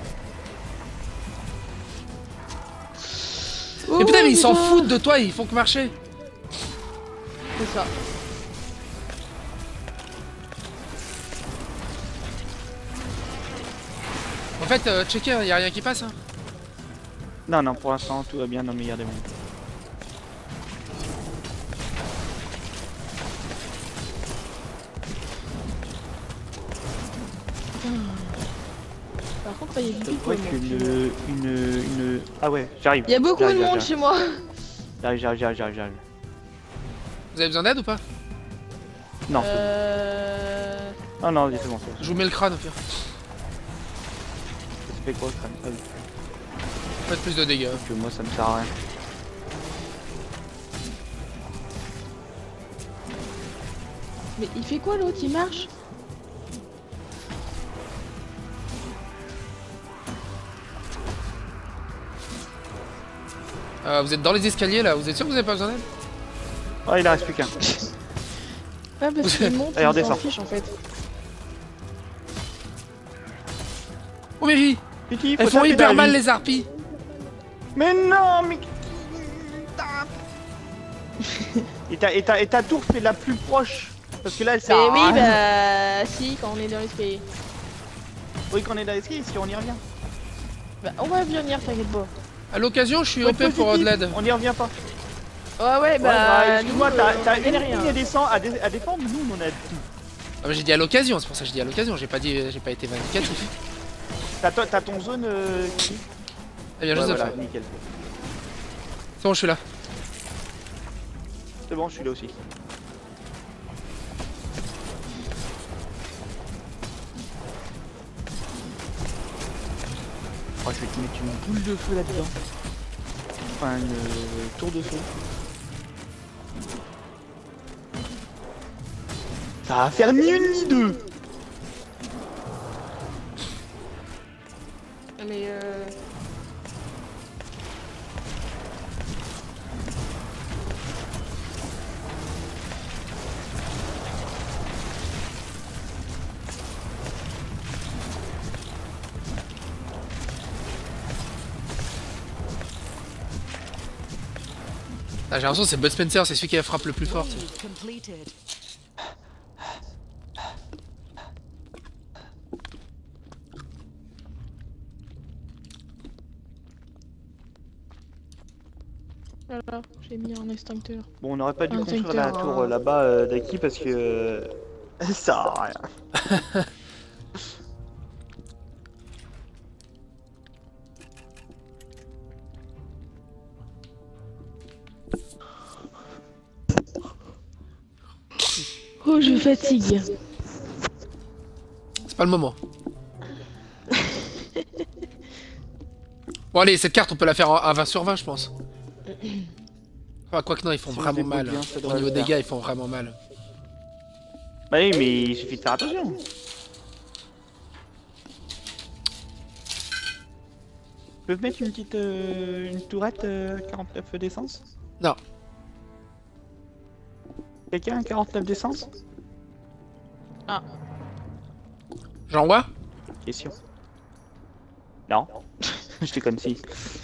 Mais putain mais ils s'en foutent de toi, ils font que marcher. C'est ça. En fait, euh, checker, y a rien qui passe hein. Non non, pour l'instant tout va bien dans le meilleur des mondes. Par contre, là, il y a Je du crois monde. qu'une une, une... Ah ouais, j'arrive. Il y a beaucoup de J'arrive, monde j'arrive, chez moi. J'arrive, j'arrive, j'arrive, j'arrive, j'arrive. Vous avez besoin d'aide ou pas? Non, Euh... non, non, c'est bon, c'est bon. Je vous mets le crâne au pire. Ça fait quoi le crâne? Ah oui, Faites plus de dégâts. parce que moi ça me sert à rien. Mais il fait quoi l'autre? Il marche? Euh, vous êtes dans les escaliers là, vous êtes sûr que vous avez pas besoin d'aide? Oh, il en reste plus qu'un. Ouais, parce qu'il monte, Allez, il s'en redescends. fiche en fait. Oh mais oui, Piti, faut elles font taper hyper dans la mal vie. les harpies. Mais non, mais... Et ta, et, ta, et ta tour fait la plus proche. Parce que là elle Mais sert à oui, rien. bah... Si, quand on est dans l'escalier. Oui, quand on est dans l'escalier, si on y revient. Bah, on va venir, t'inquiète pas. À l'occasion, je suis Faut O P être pour euh, de positif, l'aide. On y revient pas. Ouais, ouais, Ouais, bah... bah, excuse-moi, nous, t'as euh, t'as on une galère, ligne hein. à descendre, à, dé- à défendre, nous on en a tout. Ah, mais j'ai dit à l'occasion, c'est pour ça que je dis à l'occasion, j'ai pas dit, j'ai pas été vindicatif. T'as to- t'as ton zone euh, qui Elle vient Ouais, juste de voilà, faire. nickel. C'est bon, je suis là. C'est bon, je suis là aussi. Oh, je vais te mettre une boule de feu là-dedans. Enfin, une euh, tour de feu. Ça va faire ni une ni deux. Mais euh... Ah, j'ai l'impression que c'est Bud Spencer, c'est celui qui frappe le plus fort. tu sais. Wave completed. Voilà, j'ai mis un extincteur. Bon, on n'aurait pas dû Un construire la secteur, tour hein. euh, là-bas euh, d'Aki parce que euh, ça sert à rien. me fatigue. C'est pas le moment. Bon allez, cette carte on peut la faire à vingt sur vingt je pense. Enfin, quoi que non, ils font Si vraiment vous mal. êtes bien, ça Au devrait niveau le des faire. gars, ils font vraiment mal. Bah oui, mais il suffit de faire attention. Je peux mettre une petite euh, une tourette euh, quarante-neuf d'essence? Non. Quelqu'un a quarante-neuf d'essence? J'en vois? Question. Non. Je déconne si.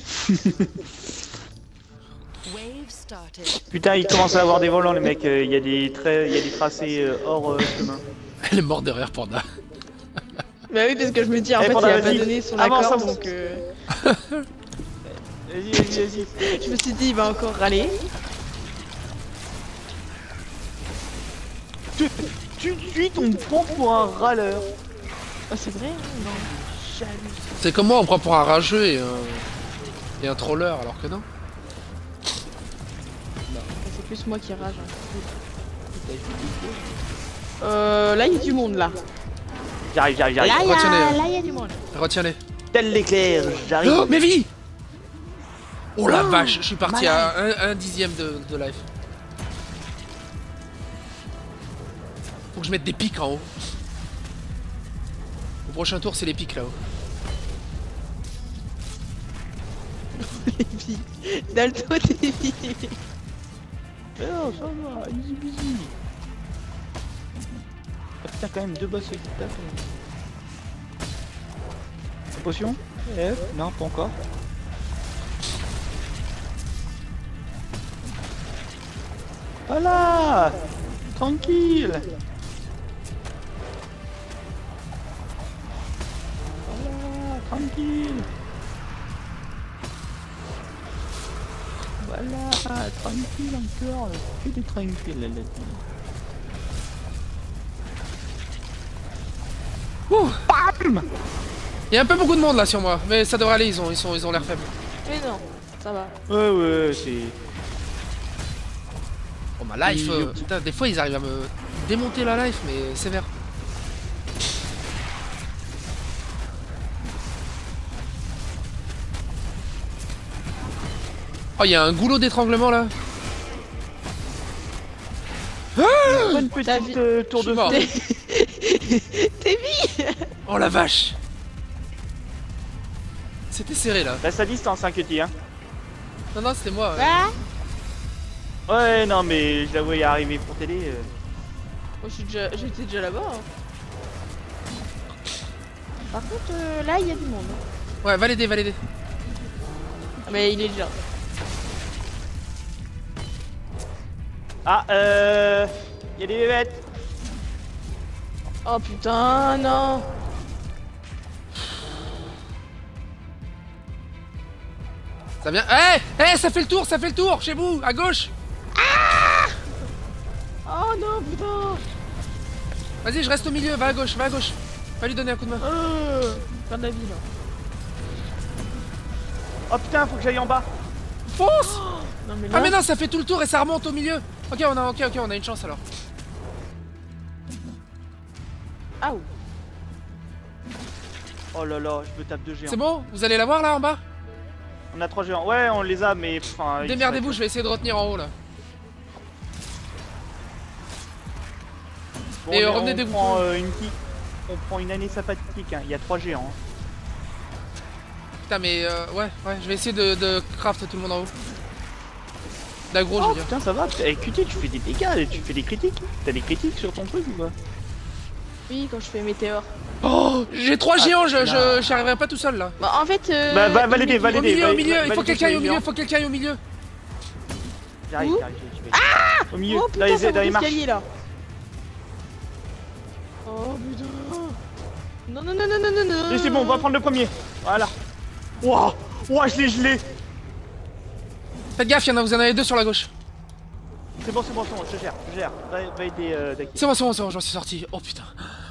Wave started. Putain, il commence à avoir des volants, les mecs. Il y a des traits, il y a des tracés euh, hors euh, chemin. Elle est morte de rire, Panda. Bah oui, parce que je me dis, en Eh, fait, Panda, il a pas vas-y. donné son Avance, accord, avance. donc euh, Vas-y, vas-y, vas-y. je me suis dit, il va encore râler. Tu, tu, tu, on me prend pour un râleur. Ah, c'est vrai? hein, Non. Jaloux. C'est comme moi, on prend pour un rageux et un... et un troller, alors que non. C'est plus moi qui rage. hein. Euh, là, il y a du monde, là. J'arrive, j'arrive, j'arrive. Là, il y Retiens-les, a... hein. là, il y a du monde. Retiens-les. Tel l'éclair, j'arrive. Oh, mais vie! Oh la Oh, vache, je suis parti malade. à un, un dixième de, de life. Faut que je mette des pics en haut. Au prochain tour, c'est les pics là-haut. Les filles. Dalto, t'es filles. Mais non, ça va, easy busy. Ah putain, quand même deux boss qui tapent. Potion? Eh, non, pas encore. Voilà! Tranquille! Voilà, tranquille! Voilà, tranquille encore, que des tranquilles là dessus. Ouh. Bam! Il y a un peu beaucoup de monde là sur moi, mais ça devrait aller, ils ont ils sont ils ont l'air faibles. Mais non, ça va. Ouais, ouais, c'est. Oh ma life, Il- euh, putain, des fois ils arrivent à me démonter la life, mais sévère. Oh, il y a un goulot d'étranglement là. Bonne T'as petite vu- euh, tour Je de suis mort. feu. T'es vie. Oh la vache. C'était serré là. Reste à distance, hein, Cutie, hein. Non, non, c'était moi. ouais. Bah, Ouais, non, mais je la voyais arriver pour t'aider. euh. moi, je suis déjà... j'étais déjà là-bas. hein. Par contre, euh, là, il y a du monde. hein. Ouais, va l'aider, va l'aider. Ah, mais il est déjà. Ah, euh. Il y a des bébêtes. Oh putain, non. Ça vient. Eh Eh ça fait le tour, ça fait le tour chez vous, à gauche. Oh non, putain. Vas-y, je reste au milieu, va à gauche, va à gauche. Va lui donner un coup de main. Euh, fin de la vie, là. Oh putain, faut que j'aille en bas. Fonce. Non, mais là... Ah mais non, ça fait tout le tour et ça remonte au milieu. Ok, on a, ok, ok, on a une chance alors. Ah, ouh. Oh là là, je me tape deux géants. C'est bon? Vous allez la voir là en bas? On a trois géants. Ouais, on les a, mais enfin. ils Démerdez-vous, sont- je vais essayer de retenir en haut là. Bon, Et on, revenez on dès que vous prend pouvez. euh, une petite. On prend une année sympathique. Hein. Il y a trois géants. hein. Putain, mais euh, ouais, ouais, je vais essayer de, de craft tout le monde en haut. D'agro, je Oh veux dire. putain, ça va. Eh, Q T, tu fais des dégâts, tu fais des critiques. T'as des critiques sur ton truc ou quoi? Oui, quand je fais météore. Oh, j'ai trois géants, je, putain. je, j'y arriverai pas tout seul là. Bah, en fait... Euh, Bah, va, va il l'aider, met- va Au l'aider. milieu, va- au milieu, va- il va faut l'aider quelqu'un sur au les milieu, géants. faut quelqu'un au milieu. J'arrive, Où j'arrive, j'y vais. Au milieu, Oh dans putain, les, ça dans les monte marches. l'escalier, là. Oh putain. Non, non, non, non, non, non, non. Et c'est bon, on va prendre le premier. Voilà. Wouah, wouah, je l'ai, je l'ai. Faites gaffe, il y en a, vous en avez deux sur la gauche. C'est bon, c'est bon, c'est bon, je gère, je gère. Va, va aider euh, Daki. C'est bon, c'est bon, c'est bon, j'en suis sorti. Oh putain.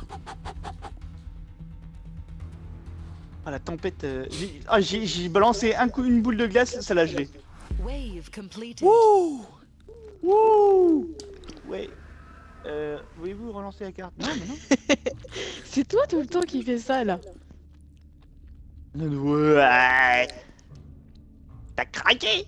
Ah, la tempête. euh, j'ai- Ah, j'ai j'ai balancé un coup, une boule de glace, ça l'a gelé. Wave completed. Wouh. Wouh. Ouais. Euh, voulez-vous relancer la carte? Non, mais non. C'est toi tout le temps qui fais ça là. Ouais. T'as craqué.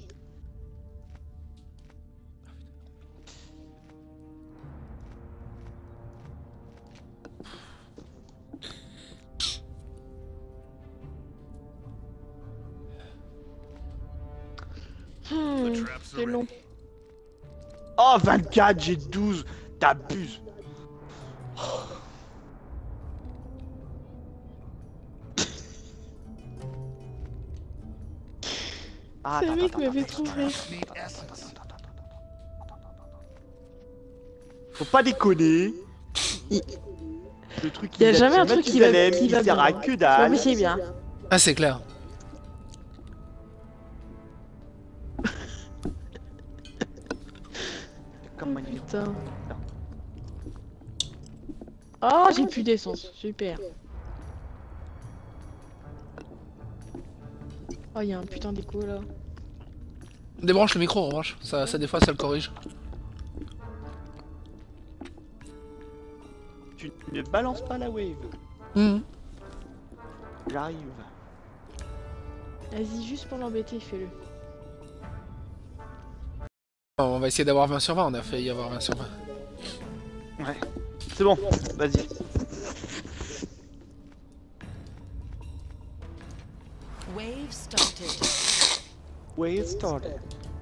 Hmm, c'est long. Oh, vingt-quatre, j'ai douze. T'abuses. Ah, Ce attends, mec attends, m'avait attends, trop rire. Need essence. Faut pas déconner. Le truc Y a il jamais un il truc qui va- Mathusalem, qui il va sert à bien. que Ouais, dalle. mais c'est bien. Ah, c'est clair. Comme Oh, il est- putain. Oh, j'ai plus d'essence. Super. Oh, y a un putain d'écho là. Débranche le micro en revanche, ça, ça des fois ça le corrige. Tu ne balances pas la wave. Mhm. J'arrive. Vas-y, juste pour l'embêter, fais-le. On va essayer d'avoir vingt sur vingt, on a failli avoir vingt sur vingt. Ouais. C'est bon, vas-y. Wave started. Wave started.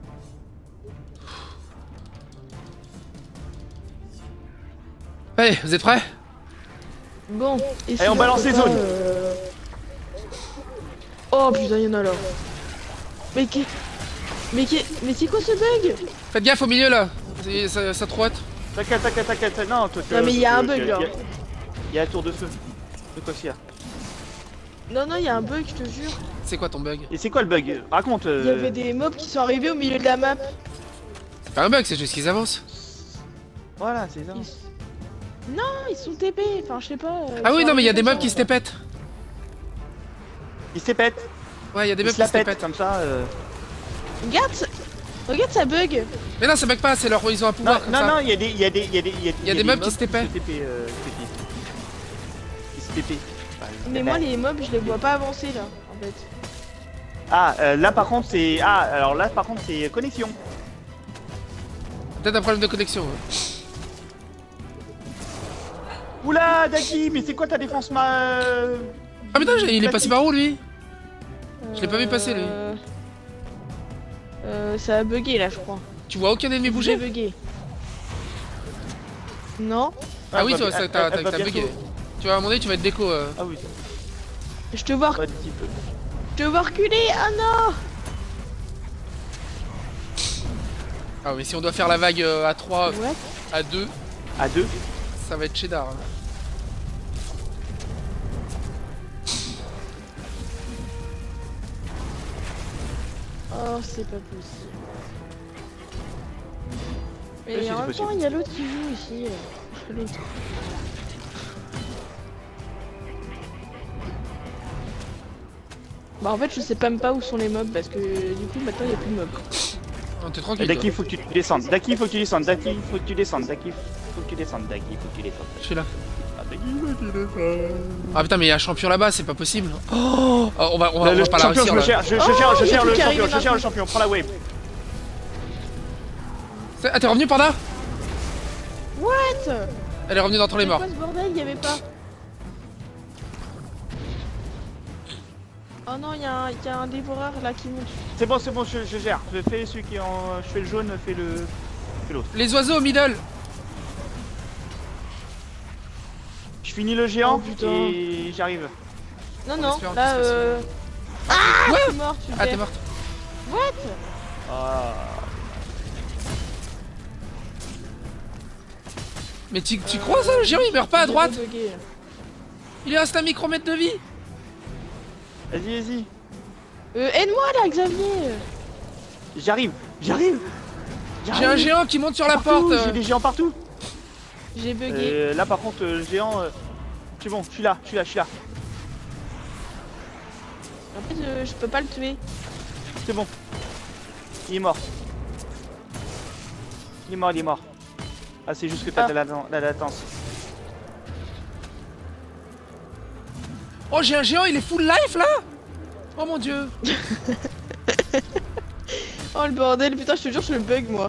Allez, vous êtes prêts? Bon, et Allez, on balance les zones. euh... Oh putain, y'en a là. Mais qui... Mais qui... Mais c'est quoi ce bug? Faites gaffe au milieu là, C'est- ça, ça trotte. T'inquiète, t'inquiète, t'inquiète. Non, toi, Non, mais il y a un bug, il là. Il y a la tour de feu. De quoi qu'il y a? Non, non, y a un bug, je te jure. C'est quoi ton bug? Et c'est quoi le bug? Raconte. euh, Il y avait des mobs qui sont arrivés au milieu de la map. C'est pas un bug, c'est juste qu'ils avancent. Voilà, c'est ça. Ils... Non, ils sont T P, enfin je sais pas. euh, Ah ils oui, sont non, mais il y a arrivés des comme mobs ça, qui se quoi. tépètent. Il se pète. Ouais, il y a des Il mobs se qui la se pète, tépètent. comme ça. euh. Regarde, ça... regarde ça bug. Mais non, ça bug pas, c'est leur... ils ont un Non, pouvoir comme non, ça. non, il y a des, il y a des, il y a des, il y a, Il y a des mobs qui se T P. TP. euh, Qui se T P. Enfin, ils se Mais TP. moi les mobs je les vois pas avancer là, en fait. Ah, euh, là par contre c'est, ah, alors là par contre c'est connexion. Peut-être un problème de connexion. Ouais. Oula, Daki, mais c'est quoi ta défense ma... Ah putain, j'ai- il est passé classique par où lui? Je l'ai pas vu passer, lui. Euh... euh, ça a bugué là je crois. Tu vois aucun ennemi J'ai bouger? bugué. Non. Ah oui, elle toi, va- ça, elle- t'as elle va t'as bugué. bientôt- Tu vas à un moment donné, tu vas être déco. euh. Ah oui, Je te vois, pas un petit peu. je te vois reculer. Ah non. Ah mais si on doit faire la vague euh, à trois, Ouais. à deux, À deux. ça va être cheddar. hein. Oh c'est pas possible. Oui, Mais c'est en même possible. temps il y a l'autre qui joue ici. euh, L'autre. Bah en fait je sais même pas où sont les mobs parce que du coup maintenant il y a plus de mobs. Oh, T'es tranquille. Daki, toi. faut que tu descendes. Daki, faut que tu descendes. Daki, faut que tu descendes. Daki, faut que tu descendes. Daki, faut que tu descendes. Je suis là. Ah, Daki, faut que tu descendes. Ah putain, mais il y a un champion là-bas, c'est pas possible. Oh, Oh, on va, on va, on Le va pas la champion, je réussir me là. gère, je, je Oh, gère, je il y a gère tout le qui arrive champion, je d'un gère le coup. champion. Prends la wave. C'est- Ah, t'es revenu Panda? What? Elle est revenue dans ton les C'est morts. quoi ce bordel? Il y avait pas. Oh non, il y, a un- il y a un dévoreur là qui monte. C'est bon, c'est bon, je, je gère. Je fais celui qui est en, je fais le jaune, fais le, fais l'autre. Les oiseaux au middle. Je finis le géant Oh, putain. et j'arrive. Non, En non, espérant là qu'il se passe euh. Ah, t'es mort, tu Ah, t'es morte. What? Ah. Mais tu, tu crois ça, le géant il meurt pas à droite? J'ai bugué. Il reste un micromètre de vie. Vas-y, vas-y. Euh, aide-moi là, Xavier. J'arrive, j'arrive. J'ai un géant qui monte sur la Partout, porte. euh. J'ai des géants partout. J'ai bugué. Euh, là par contre, euh, le géant. euh, C'est bon, je suis là, je suis là, je suis là. En fait, euh, je peux pas le tuer. C'est bon. Il est mort. Il est mort, il est mort. Ah, c'est juste que t'as Ah. de la, la latence. Oh, j'ai un géant, il est full life là. Oh mon dieu. Oh le bordel, putain, je te jure, je le bug moi.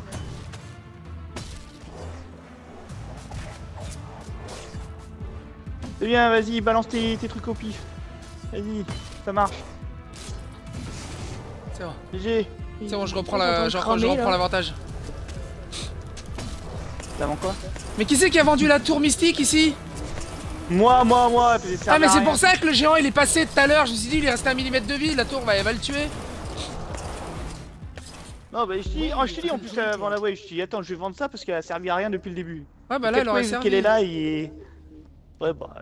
C'est bien, vas-y, balance tes, tes trucs au pif. Vas-y, ça marche. C'est bon. G G. C'est bon, je reprends Ils sont en train la, de je reprends, cramer, je reprends là. l'avantage. T'avant quoi? Mais qui c'est qui a vendu la tour mystique ici? Moi, moi, moi. Ah mais c'est pour ça que le géant il est passé tout à l'heure. Je me suis dit il est resté un millimètre de vie. La tour va, elle va le tuer. Non, bah je te dis, oh, je te dis en plus avant la wave, je te dis attends, je vais vendre ça parce qu'elle a servi à rien depuis le début. Ouais bah là elle aurait Vu servi. qu'elle est là, il est. Ouais, bah.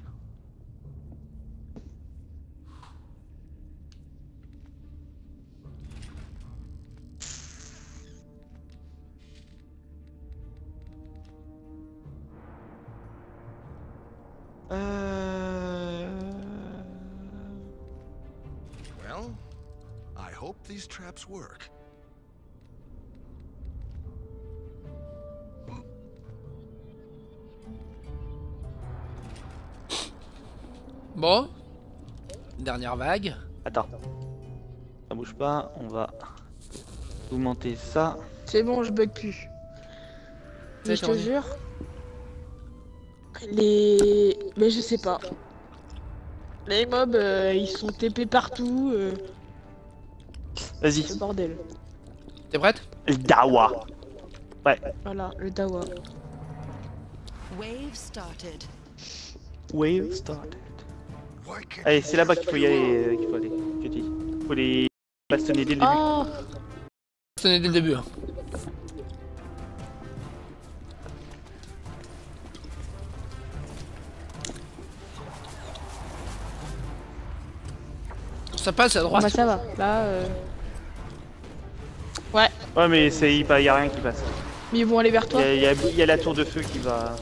Euh... Well, I hope these traps work. Bon. Dernière vague. Attends. Ça bouge pas, on va augmenter ça. C'est bon, je bug plus. Mais je te revenu. jure. Les. Mais je sais pas. Les mobs, euh, ils sont T P partout. Euh... Vas-y. Le bordel. T'es prête? Le Dawa. Ouais. Voilà, le Dawa. Wave started. Wave started. Why can't Allez, c'est là-bas qu'il faut y aller, euh, qu'il faut aller. Je te dis. Faut les bastonner dès le début. Oh Tenez dès le début. Hein. Ça passe à droite. Bah ça va, là euh... Ouais, Ouais, mais c'est y a rien qui passe. mais ils vont aller vers Il toi. y, a- y a- y a la tour de feu qui va.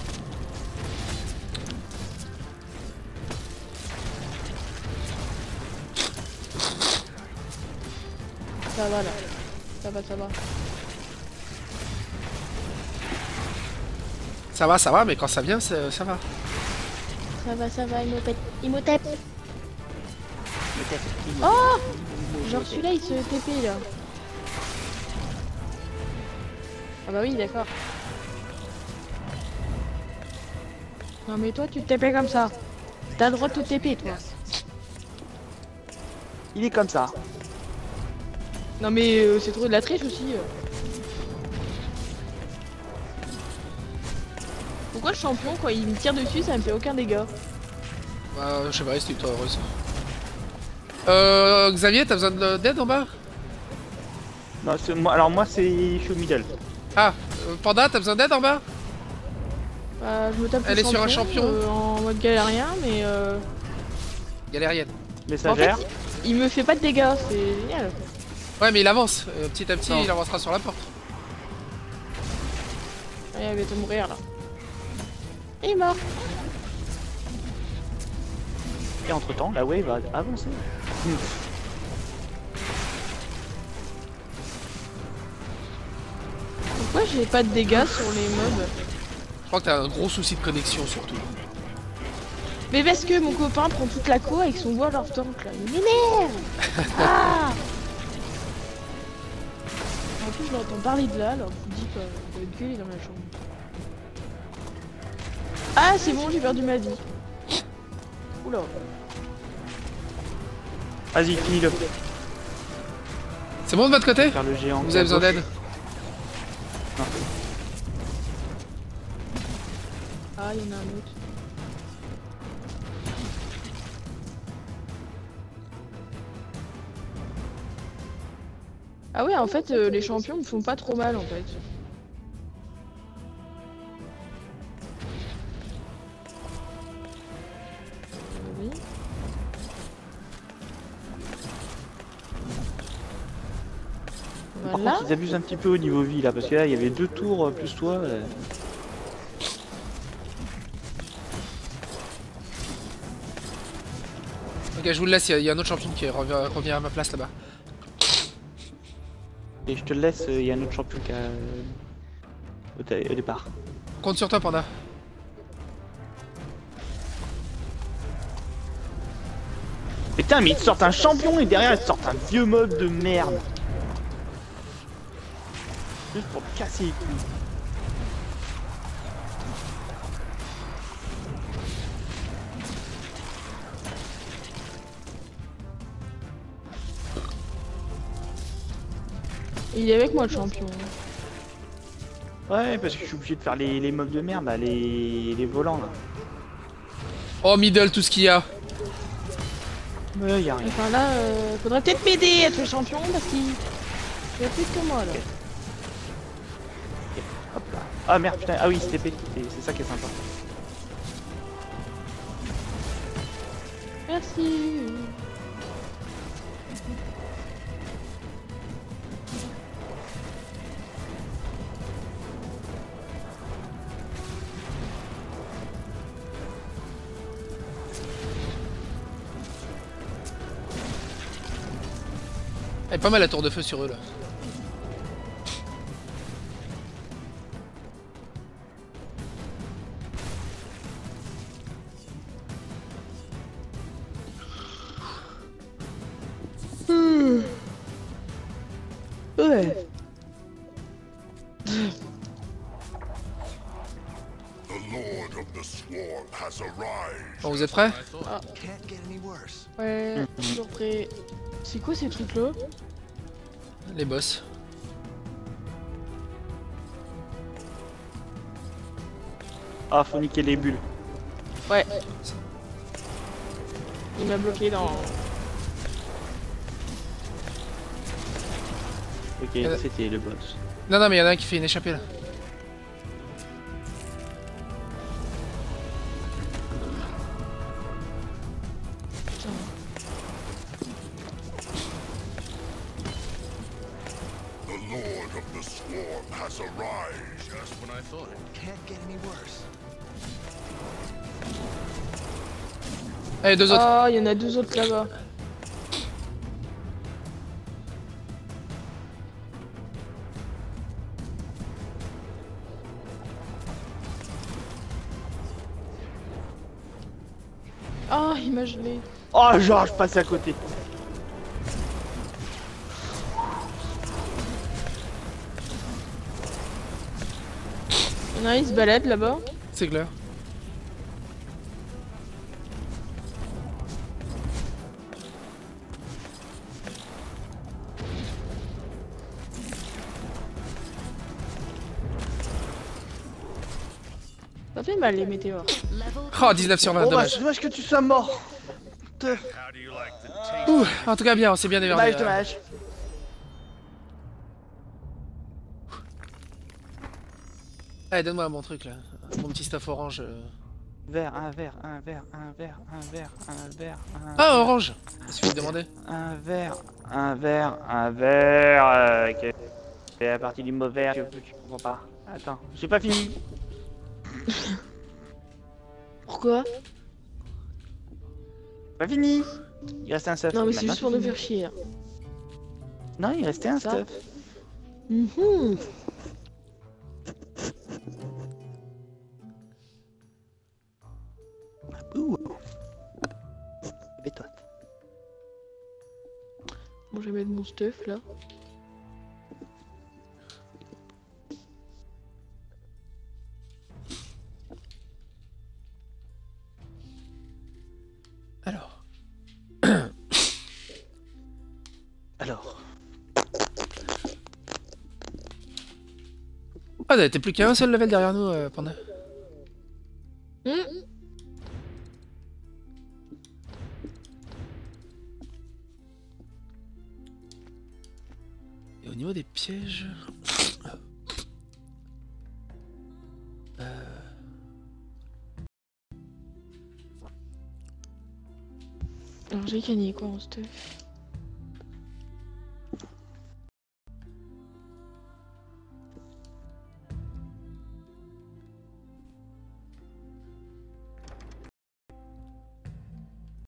Ça va là. Ça va, ça va. Ça va, ça va, mais quand ça vient, ça, ça va. Ça va, ça va, Imhotep. Imhotep. Oh genre celui-là il se T P là. Ah bah oui d'accord. Non mais toi tu te T P comme ça. T'as le droit de te T P toi. Il est comme ça. Non mais euh, c'est trop de la triche aussi. euh. Pourquoi le champion quand il me tire dessus ça me fait aucun dégât? Bah, je sais pas, c'était toi heureuse. Euh, Xavier, t'as besoin de- d'aide en bas? Non, c'est- moi, alors moi c'est je suis au middle. Ah, euh, Panda, t'as besoin d'aide en bas? Bah, je me tape Elle le est sur un champion. euh, en mode galérien mais euh... Galérienne. Messagère. il me fait pas de dégâts, c'est génial. Ouais, mais il avance. Euh, petit à petit, Non. il avancera sur la porte. Allez, elle va te mourir là. Il est mort. Et entre temps, la wave va avancer. Pourquoi j'ai pas de dégâts sur les mobs? Je crois que t'as un gros souci de connexion surtout. Mais parce que mon copain prend toute la co avec son World of Tank là. Il m'énerve. Ah en plus je l'entends parler de là alors je me dis qu'il va gueuler dans ma chambre. Ah c'est bon, j'ai perdu ma vie. Oula. Vas-y, finis-le. C'est bon de votre côté? Faire le géant. Vous avez besoin d'aide? Non. Ah il y en a un autre. Ah ouais en fait euh, les champions me font pas trop mal en fait. Oui. Par Voilà. contre, ils abusent un petit peu au niveau vie là, parce que là, il y avait deux tours euh, plus toi. euh. Ok, je vous le laisse, il y, a un autre champion qui revient, revient à ma place là-bas. Et je te le laisse, il y a un autre champion qui a. au, au départ. Compte sur toi, Panda. Putain, mais ils te sortent un champion et derrière ils te sortent un vieux mob de merde. Juste pour te casser les couilles. Il est avec moi le champion. Ouais, parce que je suis obligé de faire les, les mobs de merde, là, les, les volants là. Oh, middle, tout ce qu'il y a. Ouais, y'a rien. Enfin là, euh, faudrait peut-être m'aider à tuer le champion parce qu'il il a plus que moi là. Hop là. Ah merde, putain, ah oui, c'est T P, c'est ça qui est sympa. Merci. Elle est pas mal la tour de feu sur eux là. Mmh. Ouais. Bon, vous êtes prêts? Ah. Can't get any worse. Ouais, toujours prêt. C'est quoi ces trucs là? Les boss. Ah, faut niquer les bulles. Ouais. Il m'a bloqué dans... Ok, Euh. c'était le boss. Non, non, mais il y en a un qui fait une échappée là. Putain. The Lord of the Swarm has arrived. Just when I thought it can't get any worse. Allez, deux autres. Oh, il y en a deux autres là-bas. Oh, il m'a gelé. Oh, genre, je passe à côté. Il y en a un, il se balade là-bas. C'est clair. Ça fait mal les météores. Oh, dix-neuf sur vingt, Oh bah, dommage. c'est dommage que tu sois mort. Te- Ouh, en tout cas, bien, on s'est bien démerdé. Dommage, euh. dommage. Allez, donne-moi mon truc là. Mon petit stuff orange. euh. Vert, un vert, un vert, un vert, un vert, un vert, un Ah, orange! Il suffit de demander. Un vert, un vert, un vert. Euh, que- c'est la partie du mot vert que tu comprends pas. Attends, j'ai pas fini. Pourquoi? Pas fini. Il restait un stuff. Non mais c'est Maintenant, juste pour nous fini. faire chier. Non, il restait un Ça. stuff. Mhm. Ouh. Et toi. Bon, je vais mettre mon stuff là. Alors. Alors. Ah, t'es plus qu'un seul level derrière nous, euh, Panda. Hmm. Et au niveau des pièges... Euh... Alors j'ai gagné quoi en stuff?